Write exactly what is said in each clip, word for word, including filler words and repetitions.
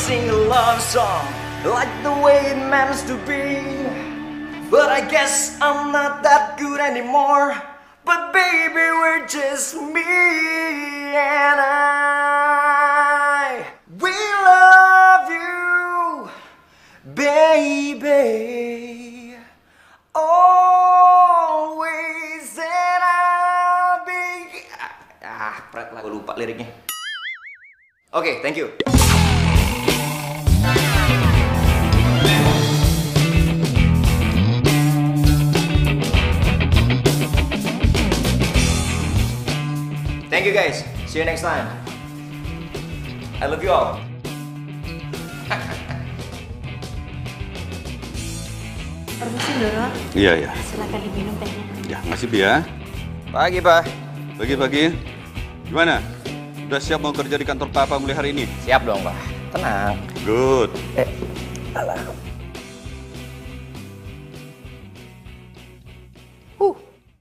sing a love song like the way it meant to be. But I guess I'm not that good anymore. But baby, we're just me and I. We love you, baby. Always and I'll be. Ah, pret lah, gue lupa liriknya. Oke, okay, thank you. Thank you guys. See you next time. I love you all. Permisi dulu. Iya, iya. Silakan diminum tehnya. Ya, makasih Bi ya. Pagi, Pak. Pagi-pagi. Gimana? Udah siap mau kerja di kantor Papa mulai hari ini? Siap dong, Pak. Tenang. Good. Eh, alah. Uh.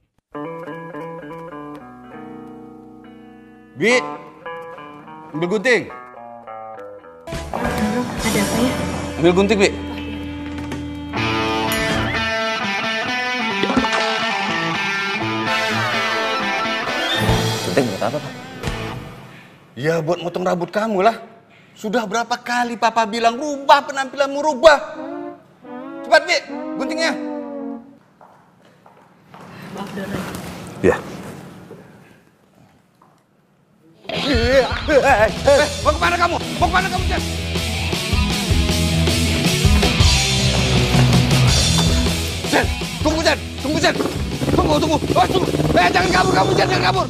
Bi, ambil gunting. Dulu, ada apa ya? Ambil gunting, Bi. Gunting buat apa, Pak? Ya, buat motong rambut kamu lah. Sudah berapa kali Papa bilang rubah penampilanmu, rubah. Cepat, Bi, guntingnya. Maaf dulu. Ya. Eh, mau kemana kamu? Mau kemana kamu, Jen? Jen, tunggu, Jen. Tunggu, Jen. Tunggu, tunggu. Oh, tunggu. Eh, jangan kabur kamu, Jen. Jangan kabur.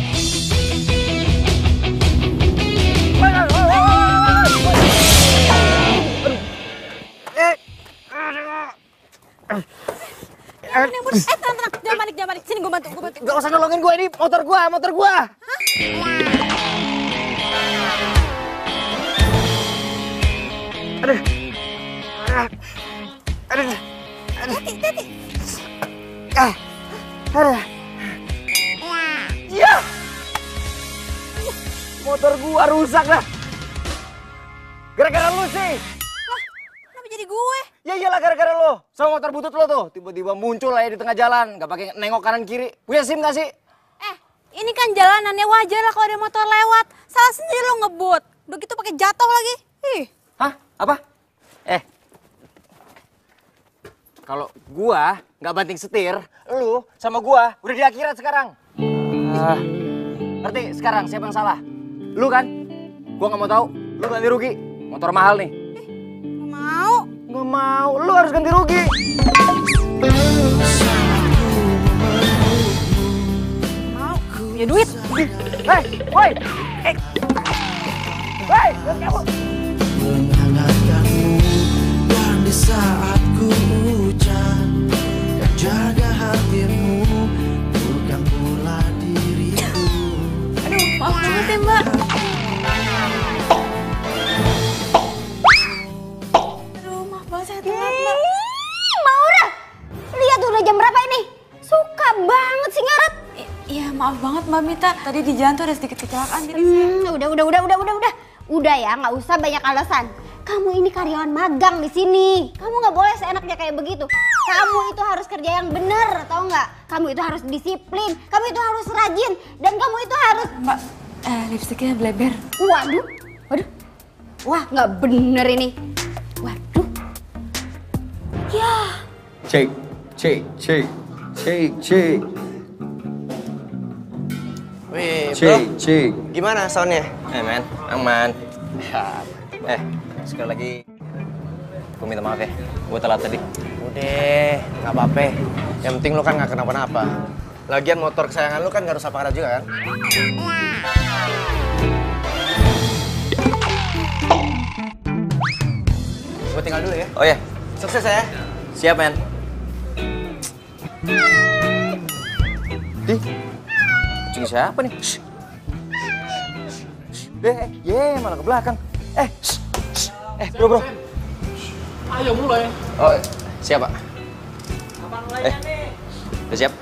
Eh, tenang, tenang. Jangan panik, jangan panik. Sini gue bantu, gue bantu. Gak usah nolongin gue, ini motor gue, motor gue. Aduh. Aduh. Aduh. Tati, tati. Ah. Aduh. Ya. Motor gua rusak dah. Gara-gara lu sih. Lah, kenapa jadi gue? Ya iyalah gara-gara lo. Sama motor butut lo tuh. Tiba-tiba muncul aja di tengah jalan. Gak pakai nengok kanan kiri. Punya SIM gak sih? Eh, ini kan jalanannya wajar lah kalau ada motor lewat. Salah sendiri lo ngebut. Udah gitu pakai jatuh lagi. Ih. Hah? Apa? Eh. Kalau gua nggak banting setir, lu sama gua udah di akhirat sekarang. Ah. Ngerti sekarang siapa yang salah? Lu kan? Gua nggak mau tahu. Lu ganti rugi. Motor mahal nih. Gak mau. Nggak mau. Lu harus ganti rugi. Mau. Punya duit. Hei, woi. Eh. Hei, kamu. Menghangatkanmu dan di saat ku hujan dan jaga hatimu bukan pula diriku. Aduh, maaf banget ya mbak. Aduh, maaf banget saya telat mbak. Maura, lihat udah jam berapa ini? Suka banget sih ngaret. Iya, maaf banget mbak Mita. Tadi di jalan tuh ada sedikit kecelakaan gitu. Hmm, udah, udah, udah, udah, udah, udah. Udah ya, nggak usah banyak alasan. Kamu ini karyawan magang di sini. Kamu nggak boleh seenaknya kayak begitu. Kamu itu harus kerja yang benar, tau nggak? Kamu itu harus disiplin. Kamu itu harus rajin. Dan kamu itu harus... Mbak, eh, lipstiknya bleber. Waduh, waduh. Wah, nggak bener ini. Waduh. Ya. Cek, cek, cek, cek, cek. Wih, bro. Cek, cek. Gimana soundnya? Eh, men, aman. Eh, sekali lagi gue minta maaf ya. Gue telat tadi. Udah, nggak apa-apa. Yang penting lu kan nggak kenapa-napa. Lagian motor kesayangan lu kan nggak rusak parah juga kan? Gue tinggal dulu ya. Oh ya, sukses ya. Siap, men. Di, kucing siapa nih? Shh. Eh, ye, malah ke belakang. Eh, shh, shh. Eh, bro, bro. Ayo mulai. Oh, siap, Pak. Eh, udah siap?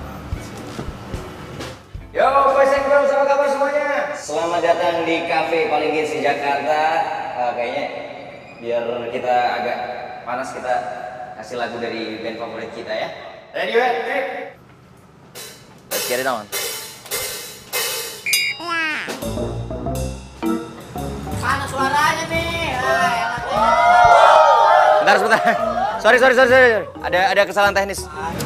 Yo, boys and girls, apa kabar semuanya? Selamat datang di kafe paling hits di Jakarta. Uh, kayaknya biar kita agak panas kita kasih lagu dari band favorit kita ya. Ready, ready? Let's get it on. Mana suaranya nih? Ah, Bentar, sebentar. Sorry, sorry, sorry, sorry. Ada ada kesalahan teknis.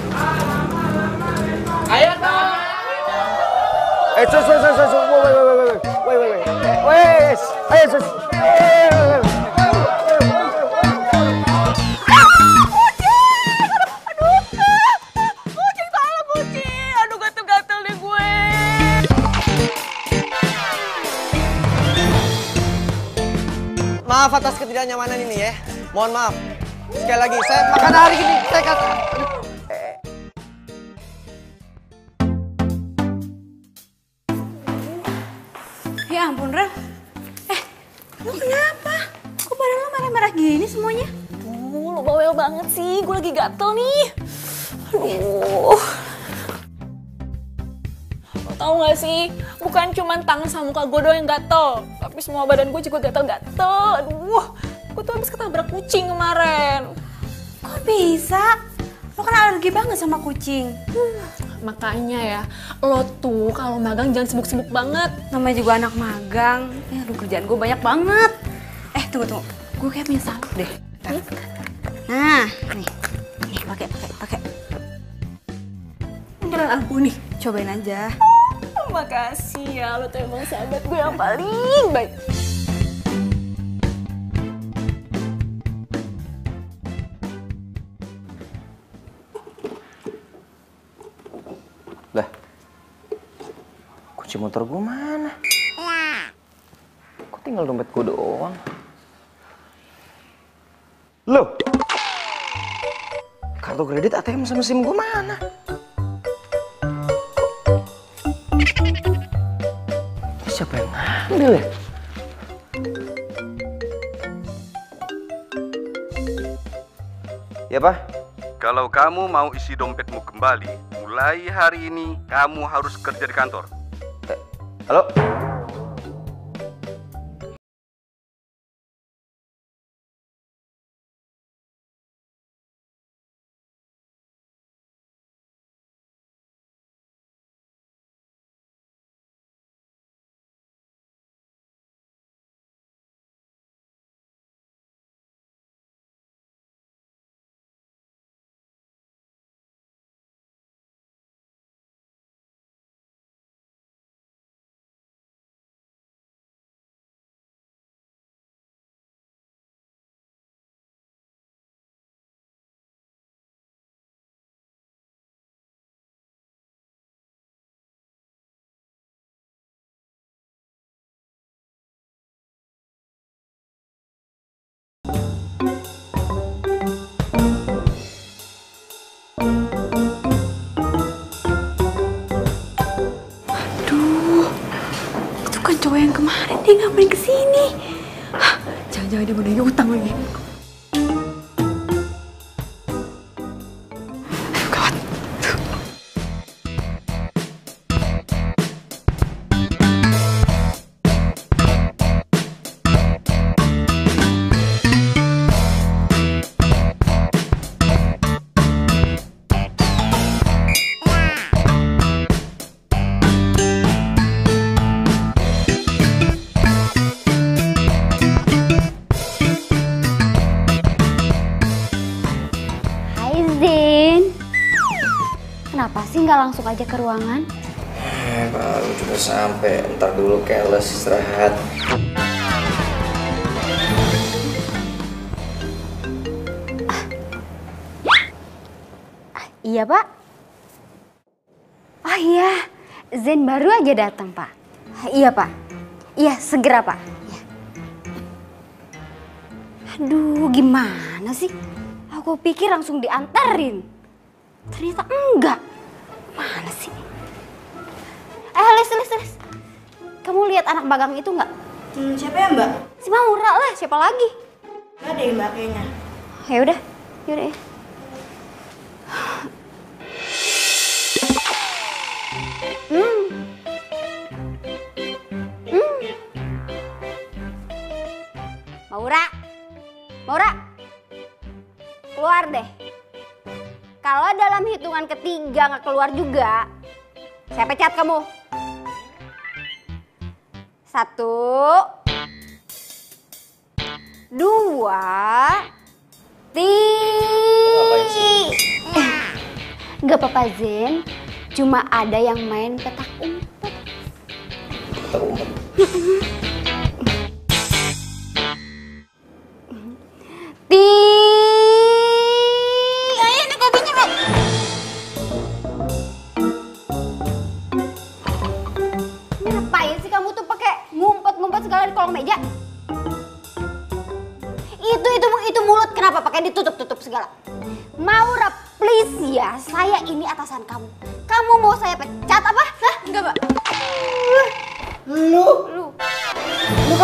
ayo dong. Eh, sus, sus, sus, sus. Wait, wait, wait, wait, wait, wait, wait. Wait, ayo, sus. Maaf atas ketidaknyamanan ini ya. Mohon maaf. Sekali lagi, saya makan hari ini. Saya kata... Aduh. Ya ampun, Rel. Eh, lu kenapa? Kok badan lu merah-merah gini semuanya? Tuh, lu bawel banget sih. Gue lagi gatel nih. Aduh. Lo tau gak sih? Bukan cuma tangan sama muka gue doang yang gatel. Tapi semua badan gue juga gatel-gatel. Aduh, gue tuh habis ketabrak kucing kemarin. Kok bisa? Lo kan alergi banget sama kucing. Makanya ya, lo tuh kalau magang jangan sibuk-sibuk banget. Namanya juga anak magang. Ya, aduh kerjaan gue banyak banget. Eh, tunggu, tunggu. Gue kayak punya salep deh. Hmm? Nah, nih. Nih, pakai, pakai, pakai. Jalan ampuh nih. Cobain aja. Makasih ya, lo tuh emang sahabat gue yang paling baik. Lah, kunci motor gue mana? Kok tinggal dompet gue doang? Loh, kartu kredit A T M sama SIM gue mana? Siapa yang ngambil ya? Ya, Pak? Kalau kamu mau isi dompetmu kembali, mulai hari ini kamu harus kerja di kantor. Eh, halo? Cowok yang kemarin dia ngapain kesini? Hah, jangan-jangan dia mau nagih utang lagi. Aduh, gawat. Kenapa sih nggak langsung aja ke ruangan? Eh, baru juga sampai. Ntar dulu keles istirahat. Ah. Ah, iya, Pak. Oh iya, Zen baru aja datang, Pak. Ah, iya, Pak. Iya, segera, Pak. Ya. Aduh, gimana sih? Aku pikir langsung diantarin. Ternyata enggak. Mana sih? Eh, Les, Les, Les. Kamu lihat anak magang itu nggak? Hmm, siapa ya, Mbak? Si Maura lah, siapa lagi? Nggak deh, Mbak, kayaknya. Ya udah, yaudah ya. Hmm. Hmm. Maura. Maura, keluar deh. Kalau dalam hitungan ketiga nggak keluar juga, saya pecat kamu. Satu, dua, tiga. Gak apa-apa Zen, cuma ada yang main petak umpet. Petak umpet? Tiga. Ayo ini kopinya, Mbak. Ngapain sih kamu tuh pakai ngumpet-ngumpet segala di kolong meja? Itu itu itu mulut kenapa pakai ditutup-tutup segala? Maura, please ya, saya ini atasan kamu. Kamu mau saya pecat apa? Hah? Enggak, Mbak. Lu, lu. Lu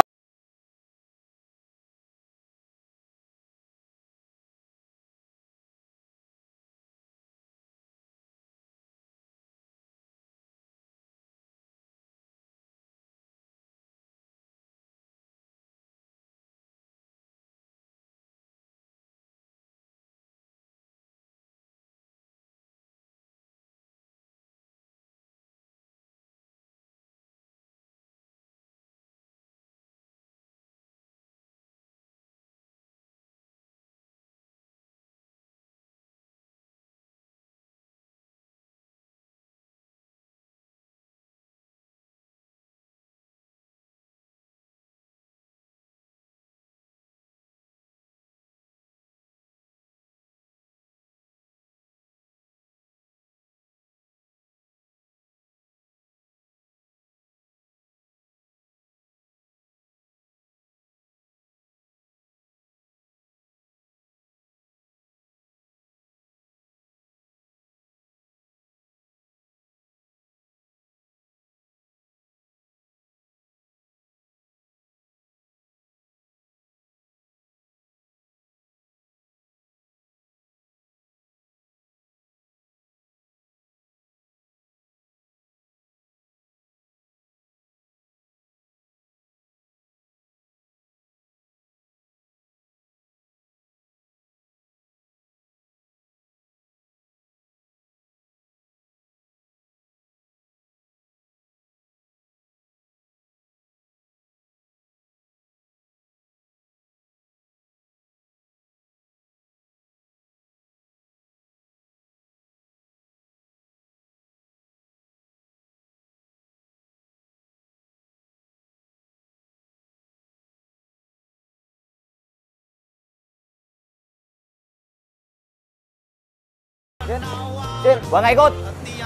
Din, Din, gua nggak ikut.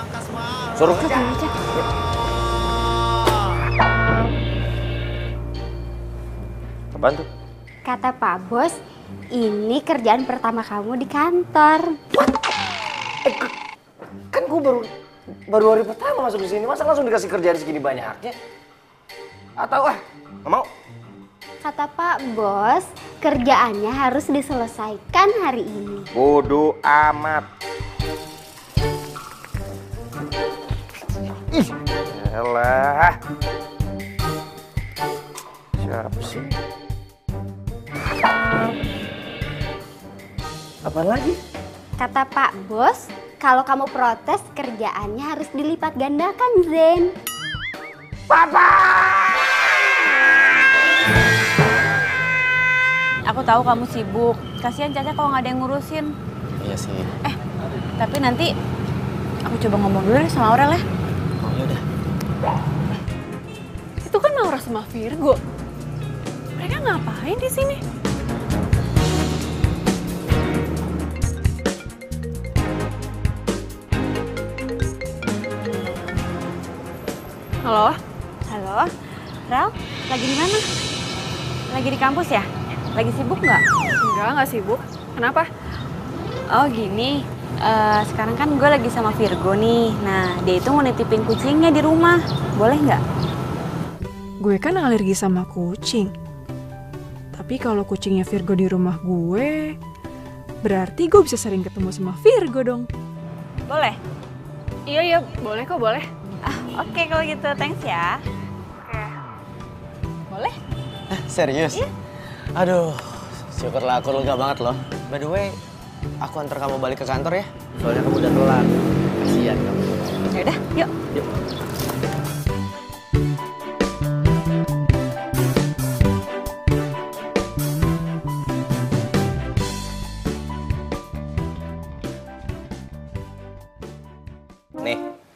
Suruh aja. Apaan tuh? Kata Pak Bos, ini kerjaan pertama kamu di kantor. Eh, kan gua baru baru hari pertama masuk di sini, masa langsung dikasih kerjaan segini banyaknya? Atau ah, nggak mau? Kata Pak Bos, kerjaannya harus diselesaikan hari ini. Bodoh amat. Ih, elah. Siapa sih? Apaan lagi? Kata Pak Bos, kalau kamu protes kerjaannya harus dilipat gandakan, Zen. Papa! Aku tahu kamu sibuk. Kasihan Caca kalau nggak ada yang ngurusin. Iya sih. Eh, tapi nanti aku coba ngomong dulu deh sama Aurel ya. Oh yaudah. Itu kan Maura sama Virgo. Mereka ngapain di sini? Halo? Halo, Rel, lagi di mana? Lagi di kampus ya? Lagi sibuk nggak? Enggak, nggak sibuk. Kenapa? Oh gini, uh, sekarang kan gue lagi sama Virgo nih. Nah, dia itu mau nitipin kucingnya di rumah. Boleh nggak? Gue kan alergi sama kucing. Tapi kalau kucingnya Virgo di rumah gue, berarti gue bisa sering ketemu sama Virgo dong. Boleh? Iya, iya, boleh kok, boleh. Ah, oke kalau gitu, thanks ya. Oke. Boleh? Eh, serius? Iya. Aduh, Syukurlah aku lega banget loh. By the way, aku antar kamu balik ke kantor ya. Soalnya kamu udah telat. Kasihan kamu. Ya udah, yuk. Yuk. Nih.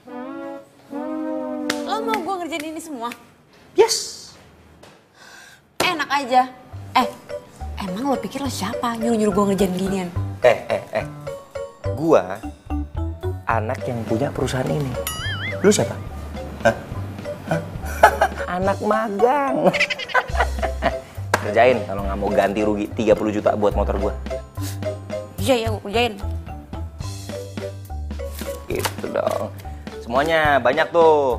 Lo mau gue ngerjain ini semua? Yes. Enak aja. Eh, emang lo pikir lo siapa nyuruh-nyuruh gue ngerjain ginian? Eh, eh, eh. Gua anak yang punya perusahaan ini. Lu siapa? Hah? Hah? Anak magang. Kerjain kalau nggak mau ganti rugi tiga puluh juta buat motor gua. Iya, ya gue kerjain. Gitu dong. Semuanya banyak tuh.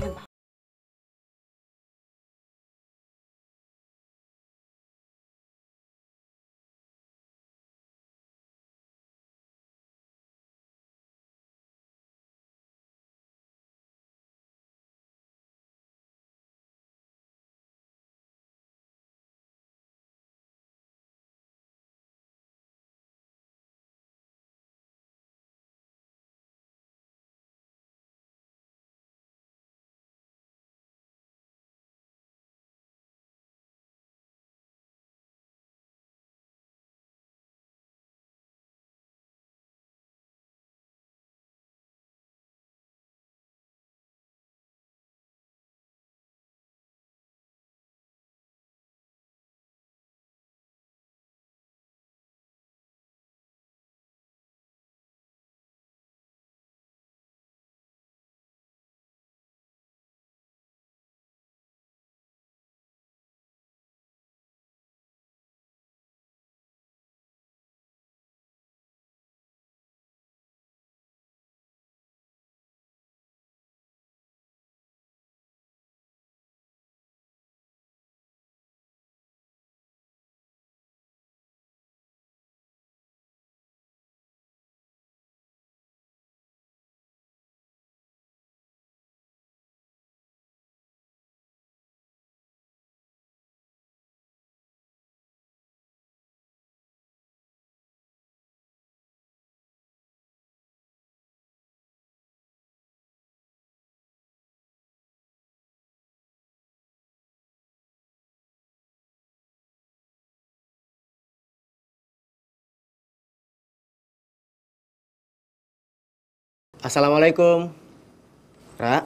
Assalamualaikum. Ra.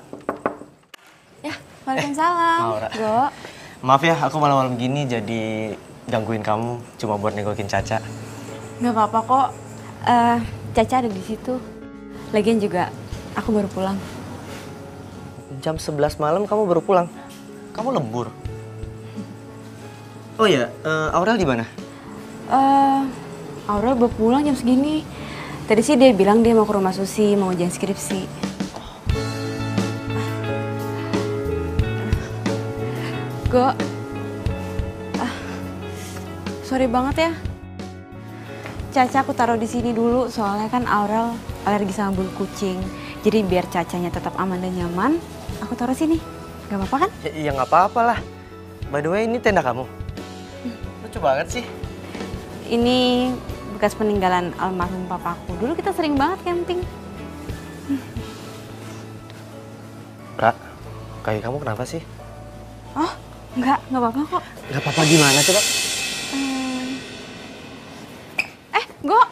Ya, waalaikumsalam. Maura. Go. Maaf ya, aku malam-malam gini jadi gangguin kamu cuma buat nengokin Caca. Gak apa-apa kok. Eh, Caca ada di situ. Lagian juga aku baru pulang. Jam sebelas malam kamu baru pulang. Kamu lembur. Oh ya, uh, Aurel di mana? Eh, Aurel baru pulang jam segini. Tadi sih dia bilang dia mau ke rumah Susi, mau ujian skripsi. Go. Ah, sorry banget ya. Caca aku taruh di sini dulu, soalnya kan Aurel alergi sama bulu kucing. Jadi biar Cacanya tetap aman dan nyaman, aku taruh sini. Gak apa-apa kan? Ya, ya nggak apa-apa lah. By the way, ini tenda kamu. Lucu banget sih. Ini bekas peninggalan almarhum papaku. Dulu kita sering banget camping. Kak, kaki kamu kenapa sih? Oh, enggak, enggak apa-apa kok. Nggak apa-apa gimana coba? Eh, Go,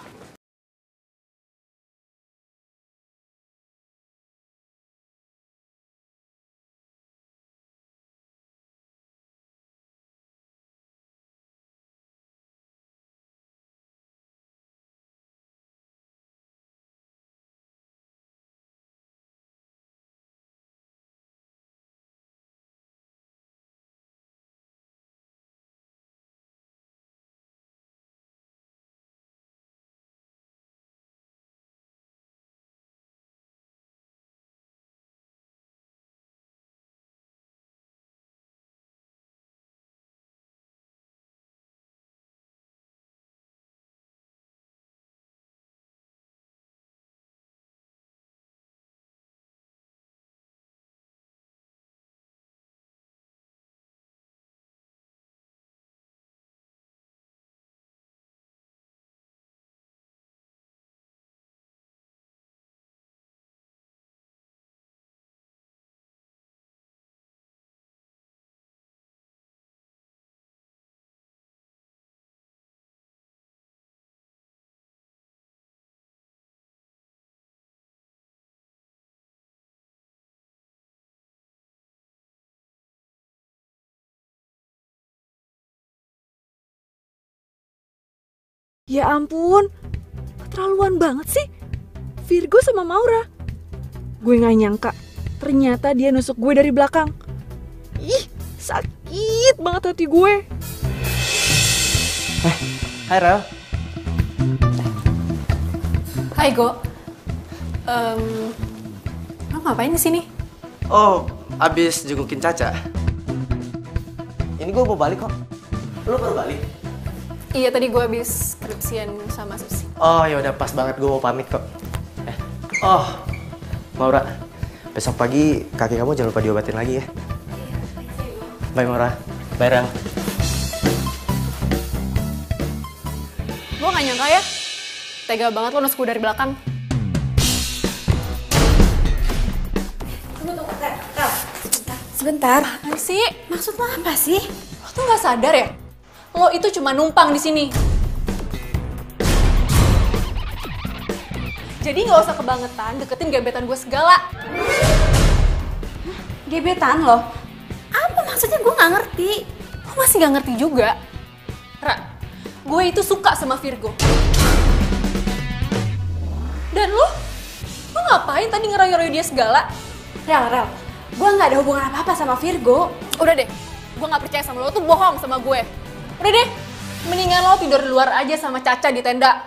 Ya ampun, keterlaluan banget sih. Virgo sama Maura. Gue gak nyangka, ternyata dia nusuk gue dari belakang. Ih, sakit banget hati gue. Eh, hai Rel. Hai Go. Um, lo ngapain di sini? Oh, abis jengukin Caca. Ini gue mau balik kok. Lo baru balik? Iya, tadi gue habis skripsian sama Susi. Oh, ya udah pas banget, gue mau pamit kok. Eh, oh, Maura, besok pagi kaki kamu jangan lupa diobatin lagi ya. Bye Maura. Bye Rel. Gue gak nyangka ya, tega banget lo nusuk gue dari belakang. Tunggu, tunggu, Rel, Rel. Sebentar. Sebentar. Apaan sih? Maksud lo apa sih? Lo tuh gak sadar ya? Lo itu cuma numpang di sini. Jadi nggak usah kebangetan deketin gebetan gue segala. Gebetan lo? Apa maksudnya, gue gak ngerti. Lo masih nggak ngerti juga? Ra, gue itu suka sama Virgo. Dan lo? Lo ngapain tadi ngeroy-roy dia segala? Rel, Rel. Gue gak ada hubungan apa-apa sama Virgo. Udah deh, gue nggak percaya sama lo, lo tuh bohong sama gue. Udah deh, mendingan lo tidur di luar aja sama Caca di tenda.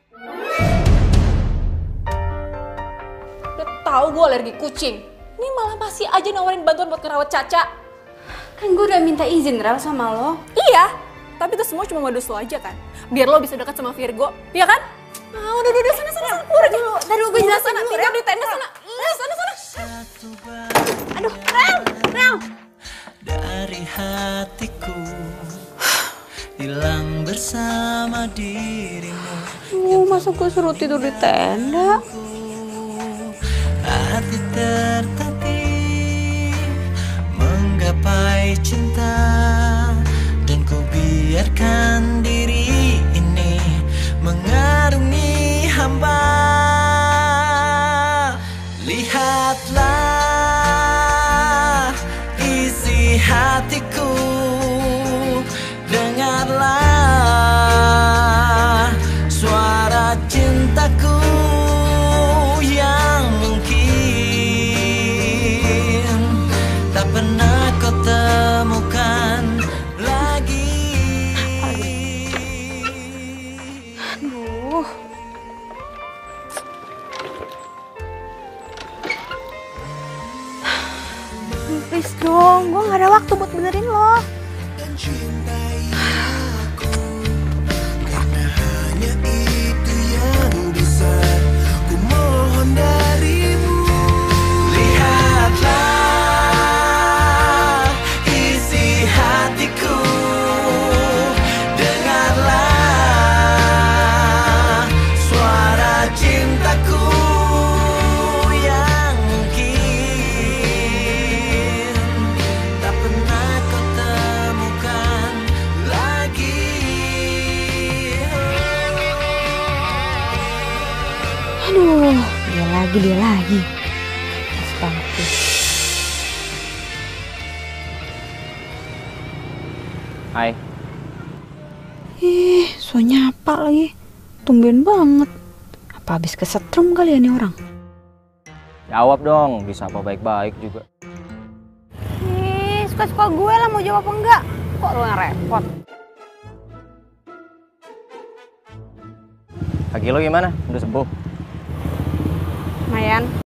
Udah tahu gue alergi kucing. Ini malah masih aja nawarin bantuan buat ngerawat Caca. Kan gue udah minta izin, Rel, sama lo. Iya, tapi itu semua cuma modus lo aja kan. Biar lo bisa dekat sama Virgo, iya kan? Ah, udah, udah, udah, sana, sana, sana, keluar aja. Dulu, dulu gue jelasin sana, dulu, tidur Rel. di tenda sana. Iya, sana, sana. Aduh, Rel, Rel. Dari hatiku hilang bersama dirimu. Oh, masa gue suruh tidur di tenda? Hati tertatih menggapai cinta, dan ku biarkan diri ini mengarungi hamba. Lihatlah isi hatiku, dengarlah suara cintaku yang mungkin tak pernah kau temukan lagi. Aduh. Please dong, gue gak ada waktu buat benerin lo. Cintai aku, karena hanya itu yang bisa ku mohon darimu. Lihatlah isi hatiku, dengarlah suara cintaku yang mungkin tak pernah kau temukan lagi. Aduh, dia lagi, dia lagi. Pas banget sih. Hai. Ih, so nyapa lagi. Tumben banget. Apa habis kesetrum kali ya nih orang? Jawab dong, bisa apa baik-baik juga. Ih, suka-suka gue lah mau jawab apa enggak. Kok lo yang repot? Kaki lo gimana? Udah sembuh? Lumayan.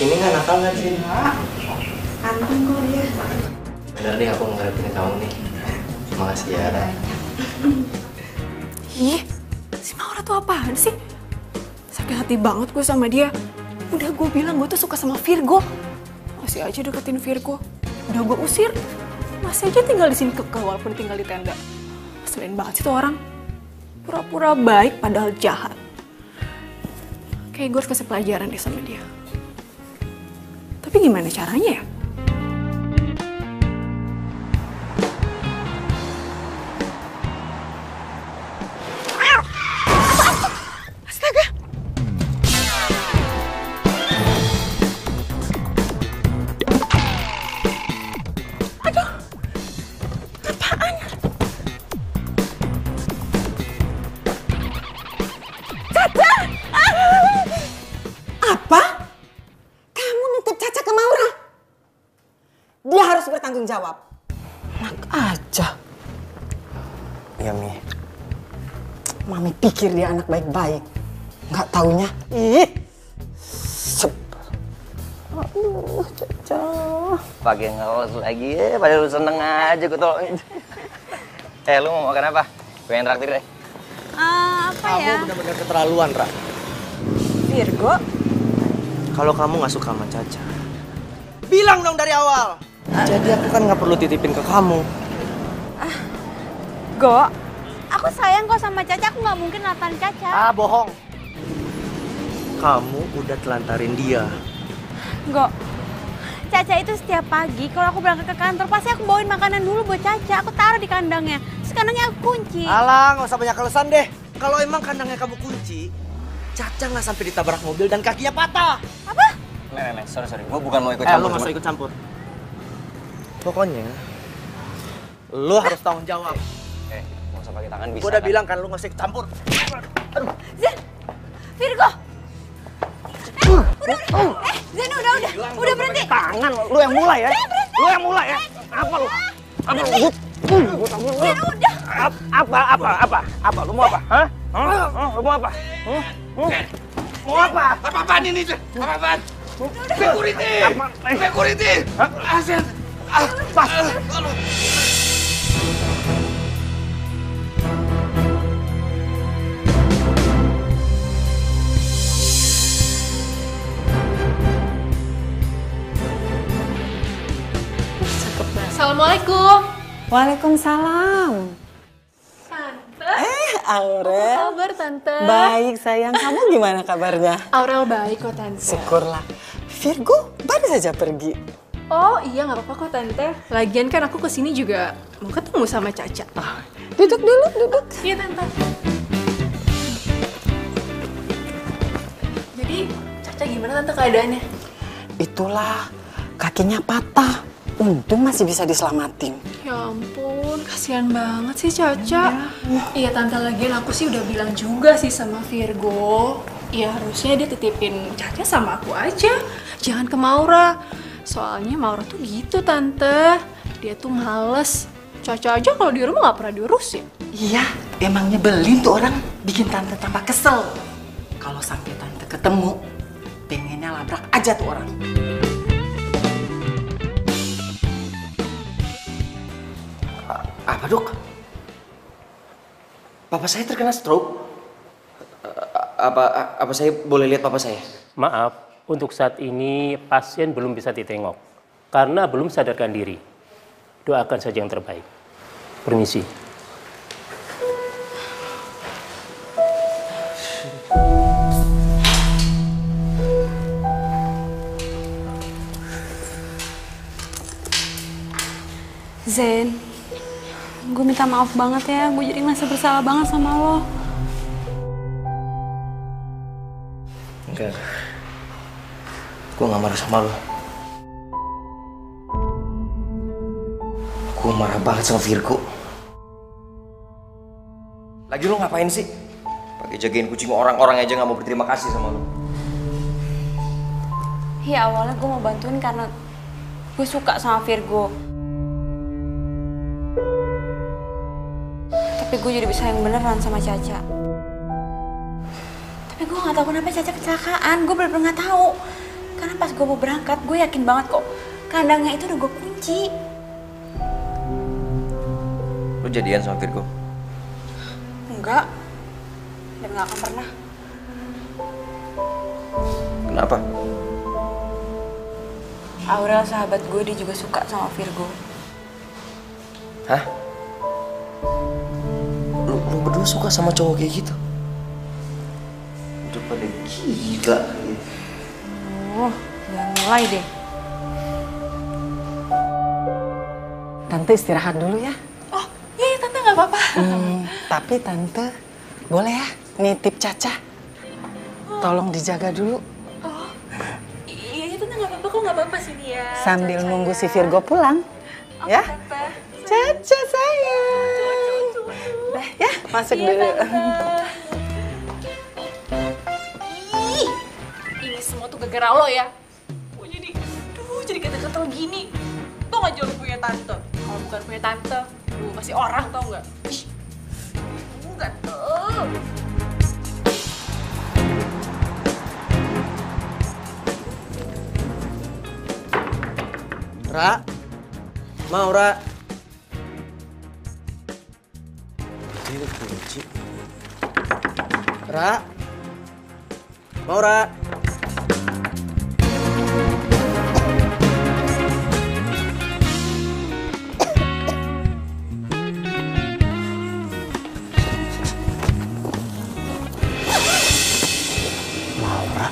Ini nggak nakal nggak Jin? Anteng kok dia. Bener deh aku ngerepin kamu nih. Makasih ya. Ih, si Maura tuh apaan sih? Sakit hati banget gue sama dia. Udah gue bilang gue tuh suka sama Virgo. Masih aja deketin Virgo. Udah gue usir. Masih aja tinggal di sini kekeh walaupun tinggal di tenda. Selain banget sih tuh orang. Pura-pura baik padahal jahat. Kayak gue harus kasih pelajaran deh sama dia. Tapi gimana caranya ya? Astaga! Aduh! Apaan? Caca! Apa? Kamu nitip Caca ke Maura? Dia harus bertanggung jawab. Enak aja. Iya Mi. Mami pikir dia anak baik-baik. Nggak taunya. Ih. Sep. Aduh, Caca. Pakai ngelos lagi ya, pada lu seneng aja gue tolong. Eh, lu mau makan apa? Gue yang traktir deh. Eh, apa Kamu ya? benar-benar keterlaluan, Ra. Virgo. Kalau kamu nggak suka sama Caca, bilang dong dari awal. Jadi aku kan nggak perlu titipin ke kamu. Go, aku sayang kok sama Caca, aku nggak mungkin natan Caca. Ah, bohong. Kamu udah telantarin dia. Go, Caca itu setiap pagi kalau aku berangkat ke kantor pasti aku bawain makanan dulu buat Caca. Aku taruh di kandangnya, terus kandangnya aku kunci. Alah, nggak usah banyak alasan deh. Kalau emang kandangnya kamu kunci, Caca nggak sampai ditabrak mobil dan kakinya patah. Apa? Nih, nih, nih, sorry, sorry. Gue bukan mau ikut Eh, campur. lu nggak usah cuma- ikut campur. Pokoknya, lu harus tanggung jawab. Eh, nggak usah pakai tangan bisa. Gue udah kan? bilang kan lu nggak usah ikut campur. Zen, Virgo. Eh, udah, udah. Eh, Zen udah, udah, udah berhenti. Tangan, lu yang mulai ya. Lu yang mulai ya. Apa lu? Apa lu? Gue Zen udah. Apa, apa, apa? Apa? Lu mau apa? Hah? Hah? Hah? Lu mau apa? Hah? Hah? Mau apa? Apa-apaan ini? Apa-apaan? Security! Security! Asen! Ah, pas! Assalamualaikum. Waalaikumsalam. Tante. Eh, Aurel. Apa kabar, Tante? Baik, sayang. Kamu gimana kabarnya? Aurel baik kok, Tante. Syukurlah. Virgo baru saja pergi. Oh iya, nggak apa-apa kok, Tante. Lagian kan aku kesini juga mau ketemu sama Caca. Duduk dulu, duduk. Iya, Tante. Jadi, Caca gimana, Tante, keadaannya? Itulah, kakinya patah. Untung masih bisa diselamatin. Ya ampun, kasihan banget sih Caca. Iya, Tante, lagian aku sih udah bilang juga sih sama Virgo. Ya harusnya dia titipin Caca sama aku aja. Jangan ke Maura. Soalnya Maura tuh gitu, Tante. Dia tuh males. Caca aja kalau di rumah nggak pernah diurusin. Iya, emang nyebelin tuh orang. Bikin Tante tambah kesel. Kalau sampai Tante ketemu, pengennya labrak aja tuh orang. Apa, Dok? Papa saya terkena stroke. Apa apa saya boleh lihat papa saya? Maaf, untuk saat ini pasien belum bisa ditengok karena belum sadarkan diri. Doakan saja yang terbaik. Permisi. Zen, gue minta maaf banget ya, gue jadi merasa bersalah banget sama lo. Enggak. Gue gak marah sama lo. Gue marah banget sama Virgo. Lagi lo ngapain sih? Pakai jagain kucing orang-orang aja nggak mau berterima kasih sama lu. Ya awalnya gue mau bantuin karena gue suka sama Virgo. Tapi gue jadi bisa yang beneran sama Caca. Tapi gue nggak tahu kenapa Caca kecelakaan. Gue bener-bener nggak tahu. Karena pas gue mau berangkat, gue yakin banget kok kandangnya itu udah gue kunci. Lu jadian sama Virgo? Enggak, dan gak akan pernah. Kenapa? Aurel sahabat gue, dia juga suka sama Virgo. Hah? Lu, lu berdua suka sama cowok kayak gitu? Udah pada gila. Oh, jangan mulai deh. Tante istirahat dulu ya. Oh, iya, iya Tante gak apa-apa. Hmm, tapi Tante boleh ya nitip Caca. Tolong dijaga dulu. Oh, iya, iya Tante gak apa-apa, kok gak apa-apa sini ya. Sambil Caca, nunggu ya. si Virgo pulang. Oh, ya. Tante. Caca sayang. Dah ya, masuk Iya, dulu. Tante. Ih, ini semua tuh gara-gara lo ya. Gue jadi, aduh, jadi gatel-gatel gini. Tau gak jauh punya tante? Kalau bukan punya tante, lu masih orang tau gak? Ih, lu gatel. Ra, mau Ra. Ini kunci. Ra, mau Ra. Maura,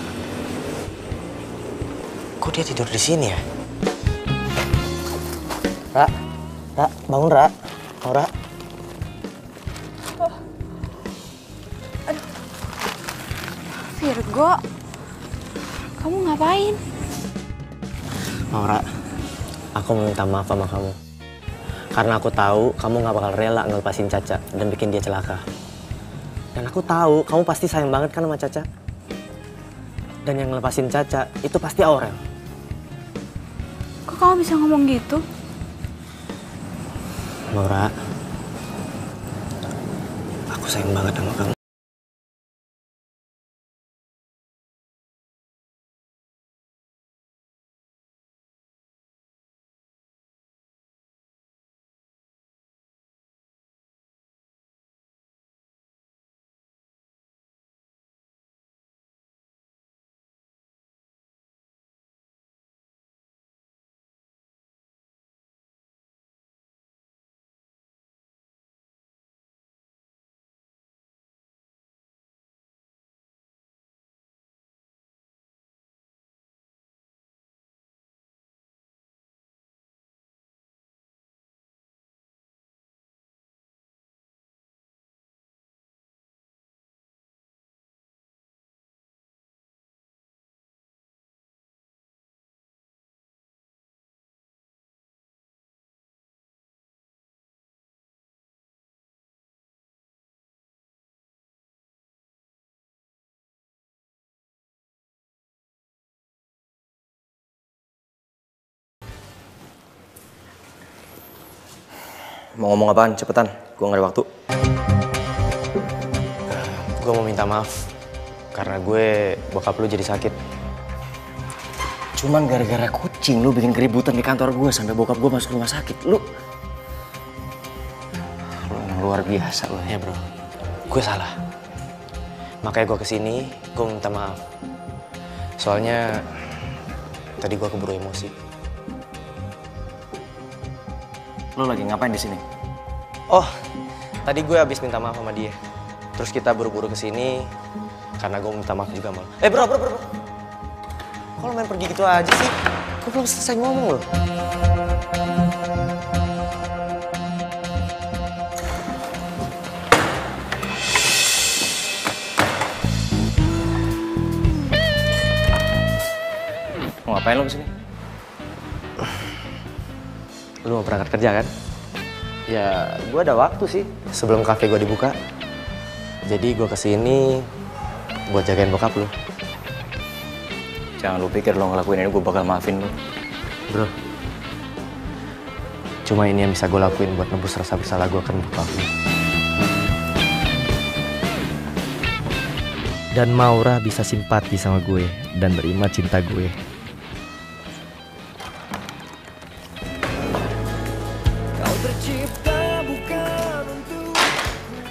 kok dia tidur di sini ya? Ra, Ra, bangun Ra, Maura. Oh. Aduh. Virgo, kamu ngapain? Maura, aku mau minta maaf sama kamu. Karena aku tahu kamu gak bakal rela ngelepasin Caca dan bikin dia celaka. Dan aku tahu kamu pasti sayang banget kan sama Caca. Dan yang ngelepasin Caca itu pasti Aurel. Kok kamu bisa ngomong gitu? Maura, aku sayang banget sama kamu. Mau ngomong apaan? Cepetan, gue gak ada waktu. Gue mau minta maaf. Karena gue, bokap lu jadi sakit. Cuman gara-gara kucing lu bikin keributan di kantor gue sampai bokap gue masuk rumah sakit. Lu... Lu emang luar biasa lu. Ya bro, gue salah. Makanya gue kesini, gue minta maaf. Soalnya, tadi gue keburu emosi. Lu lagi ngapain di sini? Oh, tadi gue habis minta maaf sama dia. Terus kita buru-buru kesini karena gue minta maaf juga sama lo. Eh bro, bro, bro, bro. Kok lo main pergi gitu aja sih? Gue belum selesai ngomong loh. Mau ngapain lo kesini? Lu mau berangkat kerja kan? Ya, gue ada waktu sih sebelum kafe gue dibuka. Jadi gue kesini buat jagain bokap lu. Jangan lu pikir lo ngelakuin ini gue bakal maafin lu. Bro, cuma ini yang bisa gue lakuin buat nebus rasa bersalah gue ke bokap lu. Dan Maura bisa simpati sama gue dan terima cinta gue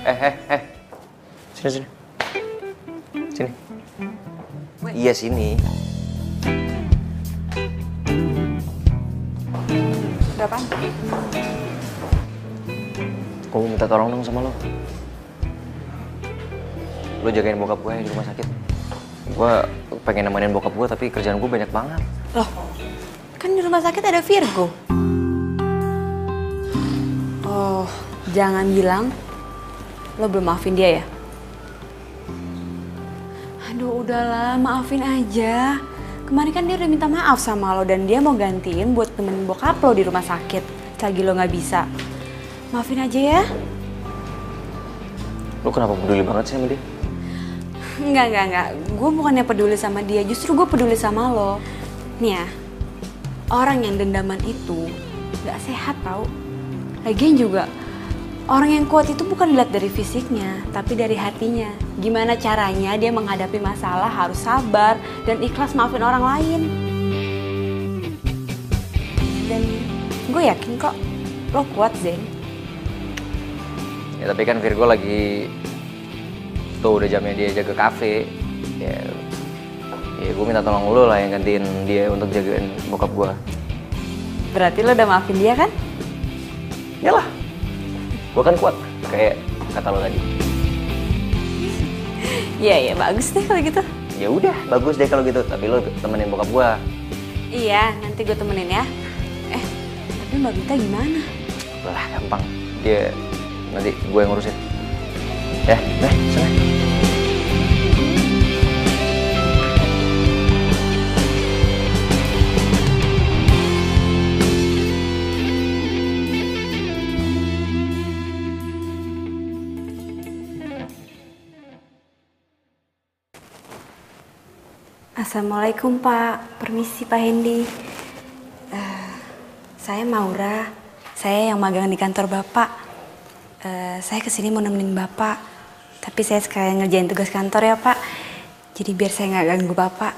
Eh, eh, eh. Sini, sini. Sini. Iya, sini. Ada apaan? Gue minta tolong dong sama lo. Lo jagain bokap gue di rumah sakit. Gue pengen nemenin bokap gue, tapi kerjaan gue banyak banget. Loh, kan di rumah sakit ada Virgo. Oh, jangan bilang lo belum maafin dia ya? Aduh, udahlah, maafin aja. Kemarin kan dia udah minta maaf sama lo dan dia mau gantiin buat temenin bokap lo di rumah sakit. Selagi lo nggak bisa. Maafin aja ya. Lo kenapa peduli banget sih sama dia? Enggak, enggak, enggak. Gue bukannya peduli sama dia, justru gue peduli sama lo. Nih ya, orang yang dendaman itu gak sehat tau. Lagian juga, orang yang kuat itu bukan dilihat dari fisiknya, tapi dari hatinya. Gimana caranya dia menghadapi masalah harus sabar dan ikhlas maafin orang lain. Dan gue yakin kok, lo kuat, Zen. Ya tapi kan Virgo lagi... Tuh udah jamnya dia jaga kafe. Ya, ya gue minta tolong lo lah yang gantiin dia untuk jagain bokap gue. Berarti lo udah maafin dia kan? Yalah, gue kan kuat kayak kata lo tadi. Iya, iya, bagus deh kalau gitu. Ya udah, bagus deh kalau gitu. Tapi lo temenin bokap gue. Iya, nanti gue temenin ya. Eh, tapi Mbak Bita gimana? Lah, gampang. Dia nanti gue yang ngurusin. Ya, nah, sana. Assalamualaikum Pak, permisi Pak Hendy. Uh, saya Maura, saya yang magang di kantor Bapak. Uh, saya kesini mau nemenin Bapak, tapi saya sekalian ngerjain tugas kantor ya Pak. Jadi biar saya nggak ganggu Bapak.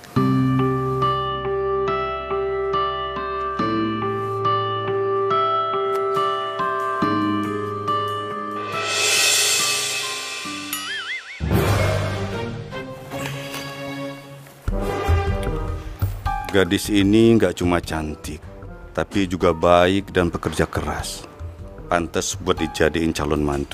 Gadis ini nggak cuma cantik, tapi juga baik dan pekerja keras. Pantas buat dijadiin calon mantu.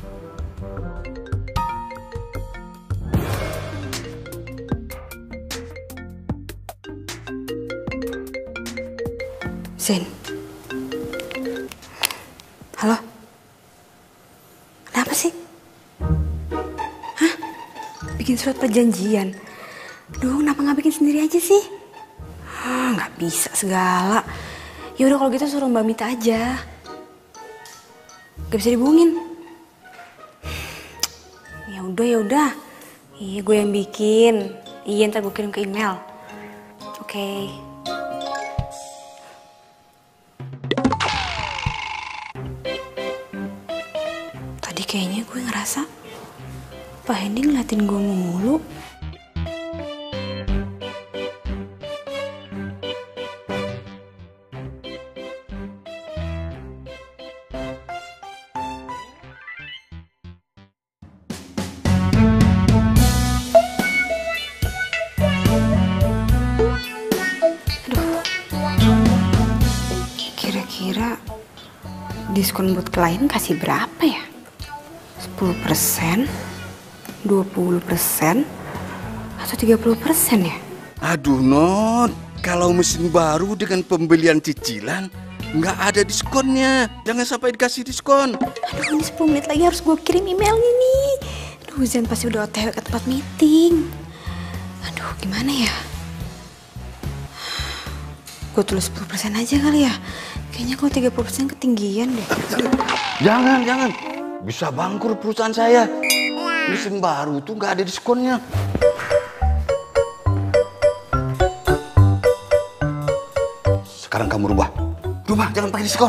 Zen. Halo? Kenapa sih? Hah? Bikin surat perjanjian? Duh, kenapa nggak bikin sendiri aja sih? Ah, nggak bisa segala. Ya udah kalau gitu suruh Mbak Mita aja. Gak bisa dihubungin. Ya udah ya udah. Iya gue yang bikin. Iya ntar gue kirim ke email. Oke. Okay. Tadi kayaknya gue ngerasa Pak Hendy ngeliatin gue mulu. Kira-kira diskon buat klien kasih berapa ya? sepuluh persen, dua puluh persen, atau tiga puluh persen ya? Aduh Not, kalau mesin baru dengan pembelian cicilan nggak ada diskonnya. Jangan sampai dikasih diskon. Aduh, ini sepuluh menit lagi harus gue kirim emailnya nih. Aduh, Zen pasti udah O T W ke tempat meeting. Aduh, gimana ya? Gue tulis sepuluh persen aja kali ya. Kayaknya kalau tiga puluh persen ketinggian deh. Jangan, jangan. Bisa bangkrut perusahaan saya. Mesin baru tuh nggak ada diskonnya. Sekarang kamu rubah. Rubah, jangan pakai diskon.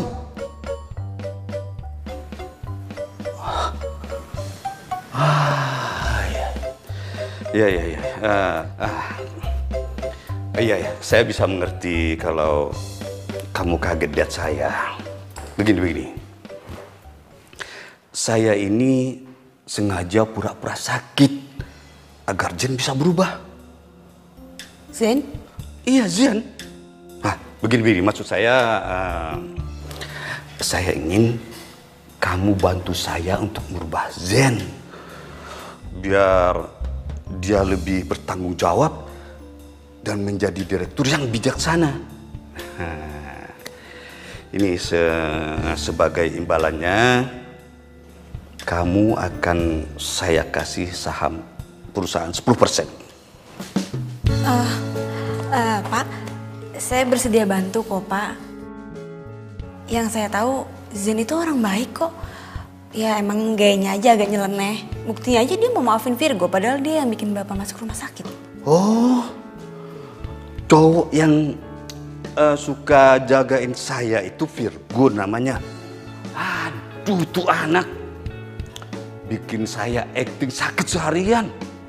Ah, iya. Iya, iya, iya. Uh, uh. Iya, ya. Saya bisa mengerti kalau kamu kaget lihat saya. Begini, begini. saya ini sengaja pura-pura sakit agar Zen bisa berubah. Zen? Iya, Zen. Nah, begini-begini maksud saya, uh, saya ingin kamu bantu saya untuk merubah Zen. Biar dia lebih bertanggung jawab dan menjadi direktur yang bijaksana. Nah, ini se sebagai imbalannya, kamu akan saya kasih saham perusahaan sepuluh persen. Uh, uh, Pak, saya bersedia bantu kok, Pak. Yang saya tahu, Zen itu orang baik kok. Ya emang gayanya aja agak nyeleneh. Buktinya aja dia mau maafin Virgo, padahal dia yang bikin Bapak masuk rumah sakit. Oh, cowok yang uh, suka jagain saya itu Virgo namanya. Aduh, tuh anak bikin saya acting sakit seharian.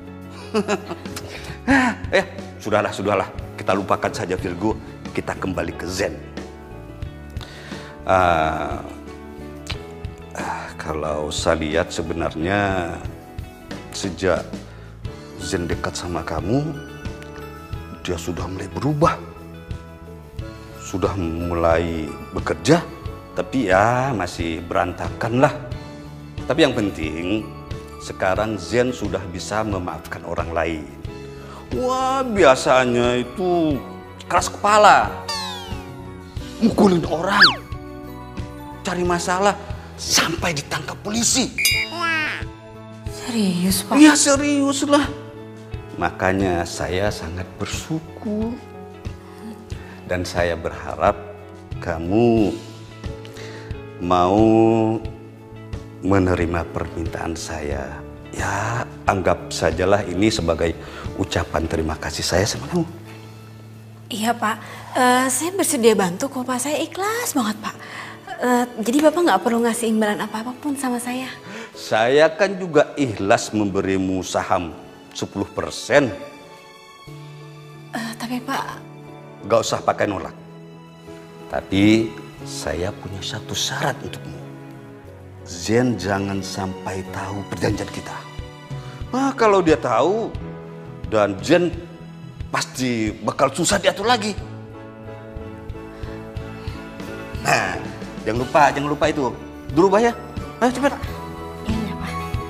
eh, sudahlah, sudahlah. Kita lupakan saja Virgo. Kita kembali ke Zen. Uh, uh, kalau saya lihat sebenarnya sejak Zen dekat sama kamu, dia sudah mulai berubah. Sudah mulai bekerja, tapi ya masih berantakan lah. Tapi yang penting, sekarang Zen sudah bisa memaafkan orang lain. Wah, biasanya itu keras kepala, mukulin orang, cari masalah, sampai ditangkap polisi. Serius, Pak? Iya, serius lah. Makanya saya sangat bersyukur. Dan saya berharap kamu mau menerima permintaan saya. Ya, anggap sajalah ini sebagai ucapan terima kasih saya sama kamu. Iya, Pak. Uh, saya bersedia bantu kok, Pak. Saya ikhlas banget, Pak. Uh, jadi Bapak nggak perlu ngasih imbalan apa-apa pun sama saya. Saya kan juga ikhlas memberimu saham sepuluh persen. Uh, tapi Pak... Gak usah pakai nolak. Tapi saya punya satu syarat untukmu. Zen jangan sampai tahu perjanjian kita. Nah, kalau dia tahu, dan Zen pasti bakal susah diatur lagi. Nah, jangan lupa, jangan lupa itu. Dirubah ya. Ayo cepat. Iya, Pak.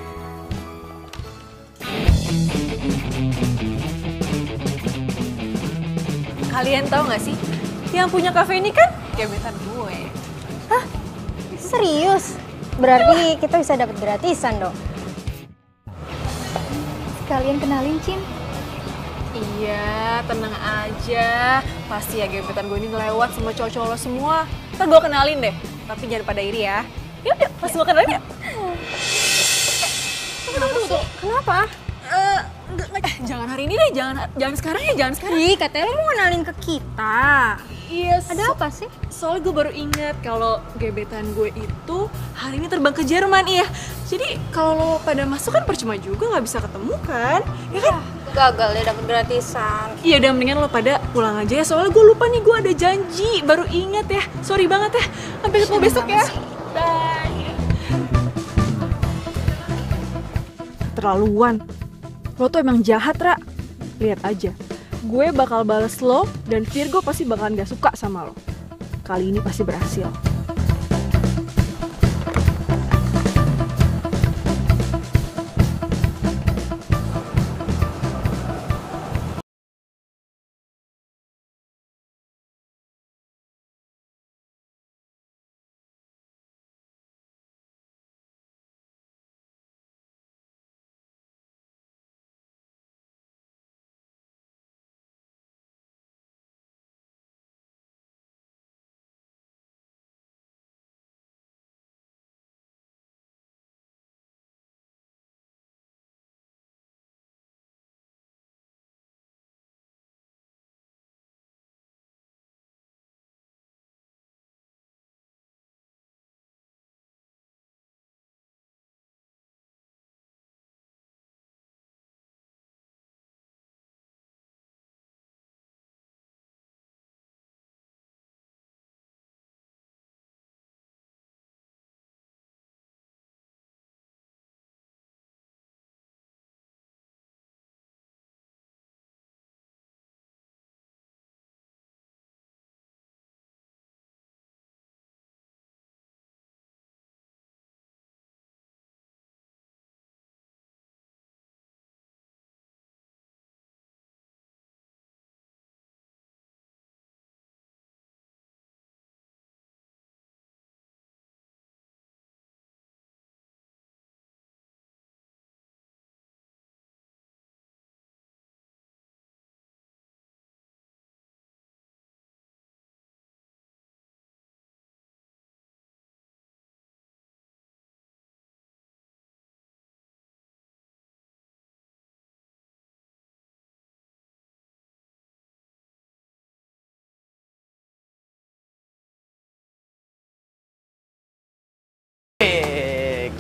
Kalian tahu nggak sih, yang punya kafe ini kan gebetan gue. Hah? Serius? Berarti kita bisa dapat gratisan dong. Kalian kenalin, Cin? Iya, tenang aja. Pasti ya gebetan gue ini ngelewat sama cowok-cowok lo semua. Ntar gue kenalin deh, tapi jangan pada iri ya. Yuk, yuk, pas gue kenalin ya. Kenapa sih? Kenapa? Eh, eh, jangan hari ini deh, jangan jangan sekarang ya, jangan sekarang. Ih, katanya lo mau kenalin ke kita. Iya, Ada so- apa sih? Soalnya gue baru ingat kalau gebetan gue itu hari ini terbang ke Jerman, iya. Jadi kalau lo pada masuk kan percuma juga, nggak bisa ketemu kan? Ya kan? Gagal ya dapet gratisan. Iya udah mendingan lo pada pulang aja ya, soalnya gue lupa nih, gue ada janji, baru ingat ya. Sorry banget ya, sampai ketemu besok ya. Bye. Terlaluan. Lo tuh emang jahat, Ra. Lihat aja. Gue bakal bales lo dan Virgo pasti bakalan gak suka sama lo. Kali ini pasti berhasil.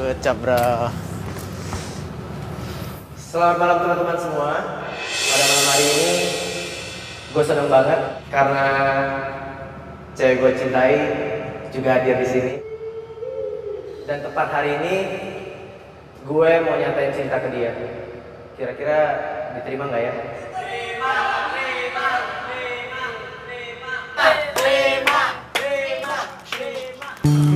Good job, bro. Selamat malam teman-teman semua. Pada malam hari ini gue seneng banget karena cewek gue cintai juga hadir di sini. Dan tepat hari ini gue mau nyatain cinta ke dia. Kira-kira diterima nggak ya? Terima, terima, terima, terima, terima, terima, terima.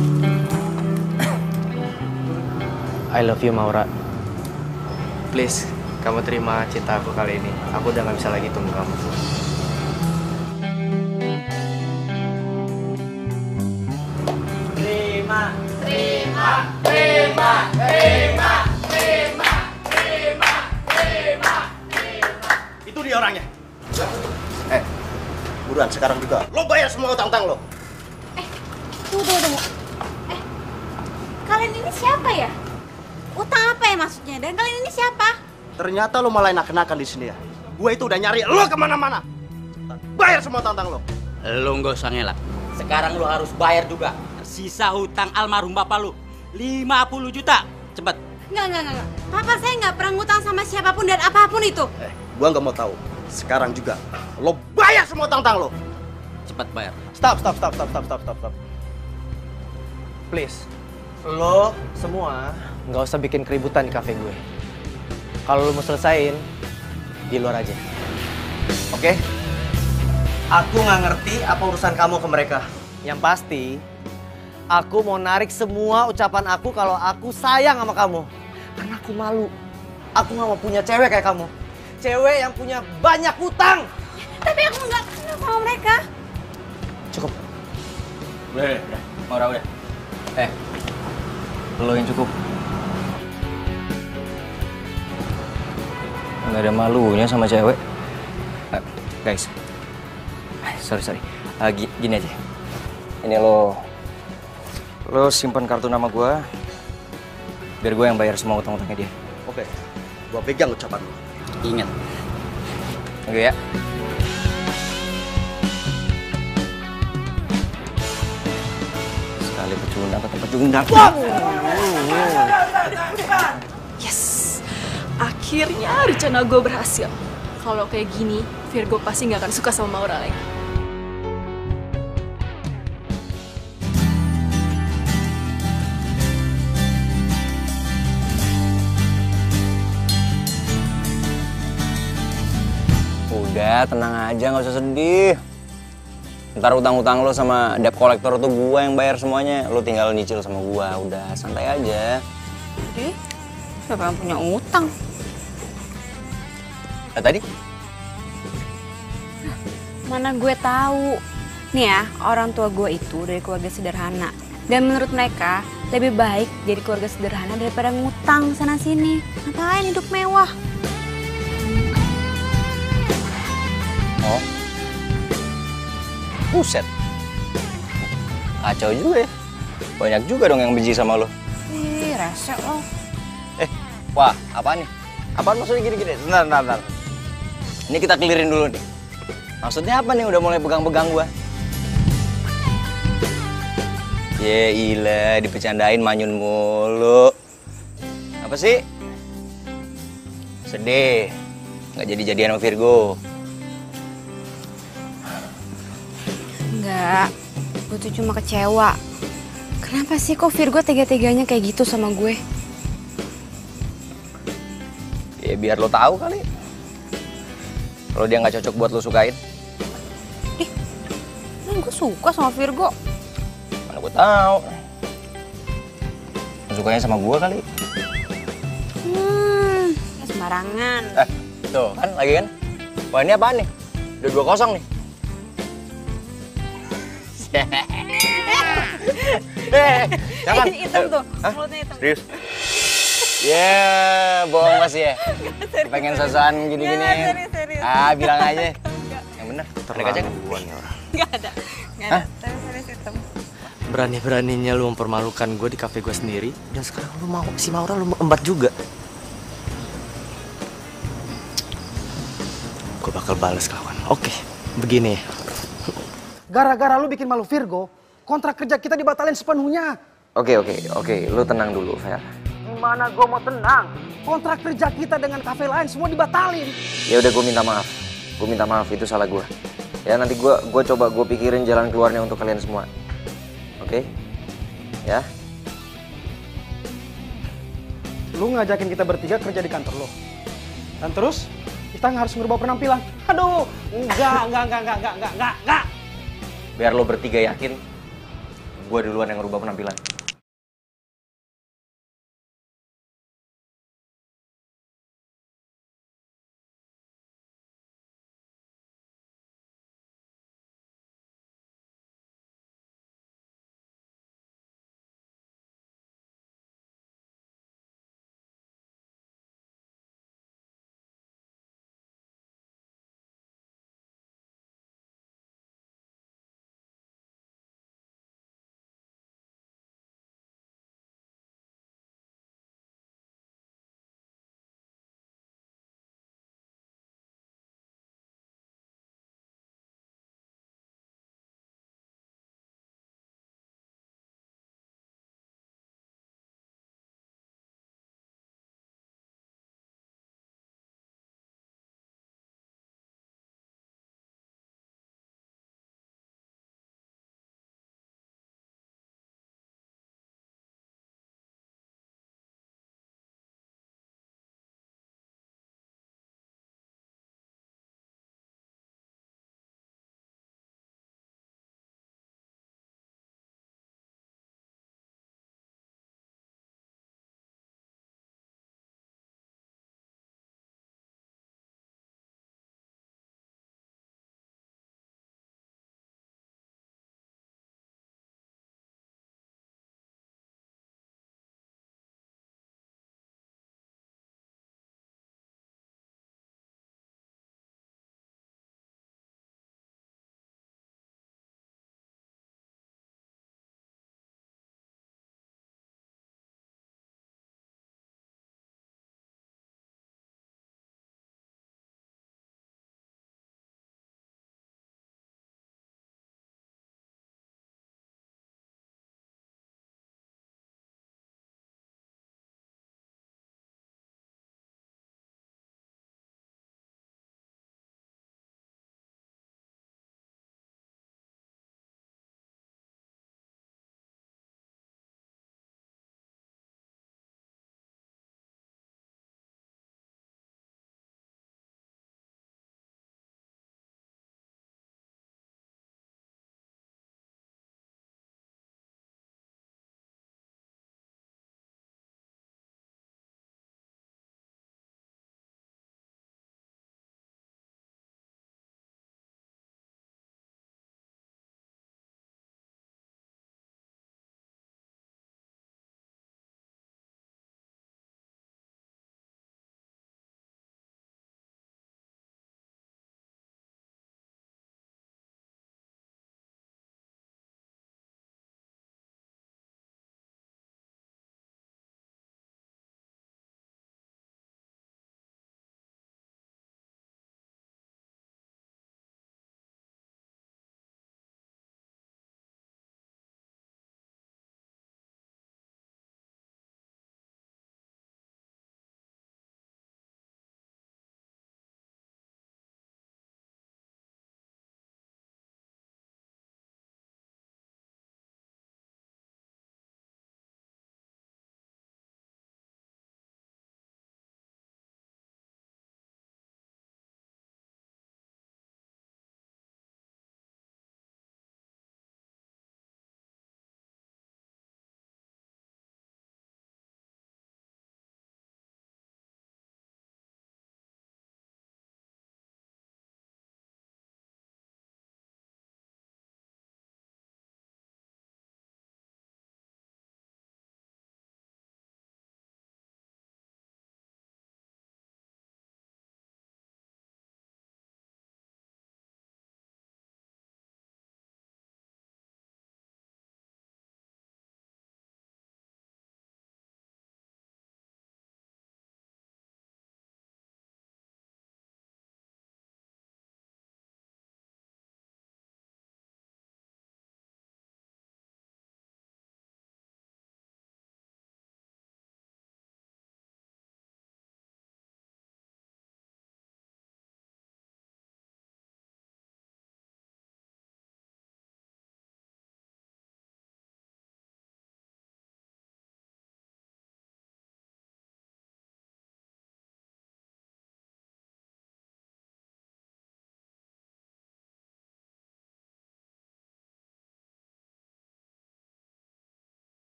I love you, Maura. Please, kamu terima cinta aku kali ini. Aku udah gak bisa lagi tunggu kamu. Terima, terima, terima, terima, terima, terima, terima, terima. Itu dia orangnya. Eh, buruan sekarang juga. Lo bayar semua utang-utang lo. Tunggu, tunggu, tunggu. Eh, kalian ini siapa ya? Utang apa ya maksudnya? Dan kalian ini siapa? Ternyata lo malah enak-enakan di sini ya. Gue itu udah nyari lo kemana-mana. Bayar semua utang-utang lo. Lo nggak usah ngelak. Sekarang lo harus bayar juga. Sisa hutang almarhum bapak lo. lima puluh juta. Cepet. Enggak, enggak, enggak. Papa saya nggak pernah ngutang sama siapapun dan apapun itu. Eh, gue nggak mau tahu. Sekarang juga. Lo bayar semua utang-utang lo. Cepet bayar. Stop, stop, stop, stop, stop, stop, stop, stop. Please, lo semua nggak usah bikin keributan di kafe gue. Kalau lo mau selesain, di luar aja. Oke? Okay? Aku nggak ngerti apa urusan kamu ke mereka. Yang pasti, aku mau narik semua ucapan aku kalau aku sayang sama kamu. Karena aku malu. Aku nggak mau punya cewek kayak kamu. Cewek yang punya banyak hutang. Tapi aku nggak kenal sama mereka. Cukup. Udah, udah. Maura udah. Eh, lo yang cukup. Nggak ada malunya sama cewek. Uh, guys, sorry sorry. Uh, gini aja. Ini lo, lo simpan kartu nama gue, biar gue yang bayar semua utang-utangnya dia. Oke, gue pegang ucapan lo. Ingat. Oke ya. Sekali pecundang tetap pecundang. Yes, akhirnya rencana gue berhasil. Kalau kayak gini, Virgo pasti nggak akan suka sama Maura lagi. Udah, tenang aja, nggak usah sedih. Ntar utang-utang lo sama debt collector tuh gue yang bayar semuanya. Lo tinggal nyicil sama gue, udah santai aja. Jadi, siapa yang punya utang? Eh, tadi? Mana gue tahu. Nih ya, orang tua gue itu dari keluarga sederhana. Dan menurut mereka, lebih baik jadi keluarga sederhana daripada ngutang sana-sini. Ngapain hidup mewah? Oh. Buset. Kacau juga ya. Banyak juga dong yang benci sama lo. Ih, rese lo. Eh, wah, apaan nih? Apaan maksudnya gini-gini? Bentar, bentar, bentar. Ini kita clearin dulu nih. Maksudnya apa nih udah mulai pegang-pegang gua? Ye, ilah, dipecandain manyun mulu. Apa sih? Sedih. Nggak jadi-jadian sama Virgo. Enggak, gue tuh cuma kecewa. Kenapa sih kok Virgo tega-teganya kayak gitu sama gue? Ya biar lo tahu kali. Kalau dia nggak cocok buat lo sukain. Ih, nah gue suka sama Virgo. Mana gue tahu. Lo sukanya sama gue kali. Hmm, sembarangan. Eh, tuh kan lagi kan. Wah ini apaan nih? Udah dua kosong nih. Eh, jangan. Hitam tuh, Hah? mulutnya hitam. Serius? Ya, yeah, bohong masih ya. Pengen sosokan gini-gini. Nggak, serius, serius. Ah, bilang aja. Yang bener. Ada kaca nggak? Nggak ada, nggak ada. Tapi serius hitam. Berani-beraninya lu mempermalukan gue di kafe gue sendiri. Dan sekarang lu mau, si Maura lu embat juga. Gue bakal balas kawan. Oke, begini. Gara-gara lu bikin malu Virgo, kontrak kerja kita dibatalin sepenuhnya. Oke, oke, oke. Lu tenang dulu, Fer. Gimana gue mau tenang? Kontrak kerja kita dengan kafe lain semua dibatalin. Ya udah, gue minta maaf. Gue minta maaf, itu salah gue. Ya nanti gue gue coba gue pikirin jalan keluarnya untuk kalian semua. Oke? Ya. Lu ngajakin kita bertiga kerja di kantor lo. Dan terus kita harus ngerubah penampilan. Aduh, enggak, enggak, enggak, enggak, enggak, enggak, enggak. Biar lo bertiga yakin, gue duluan yang ngerubah penampilan.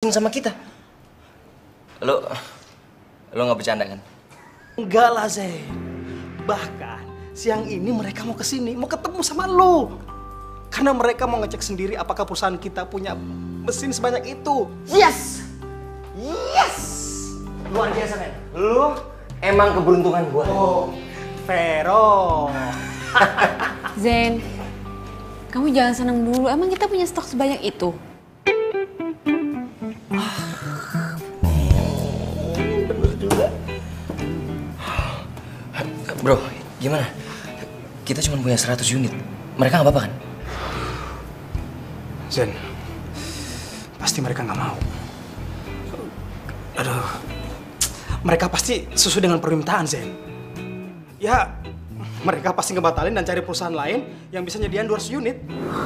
sama kita. Lo, lo nggak bercanda kan? Enggak lah, Zen. Bahkan siang ini mereka mau kesini, mau ketemu sama lo. Karena mereka mau ngecek sendiri apakah perusahaan kita punya mesin sebanyak itu. Yes! Yes! Luar biasa, men. Lo emang keberuntungan gua. Oh, Vero. Zen, kamu jangan seneng dulu. Emang kita punya stok sebanyak itu? Bener juga. Bro, gimana? Kita cuma punya seratus unit. Mereka nggak apa-apa kan? Zen, pasti mereka nggak mau. Aduh, mereka pasti sesuai dengan permintaan, Zen. Ya, mereka pasti ngebatalin dan cari perusahaan lain yang bisa nyediain dua ratus unit.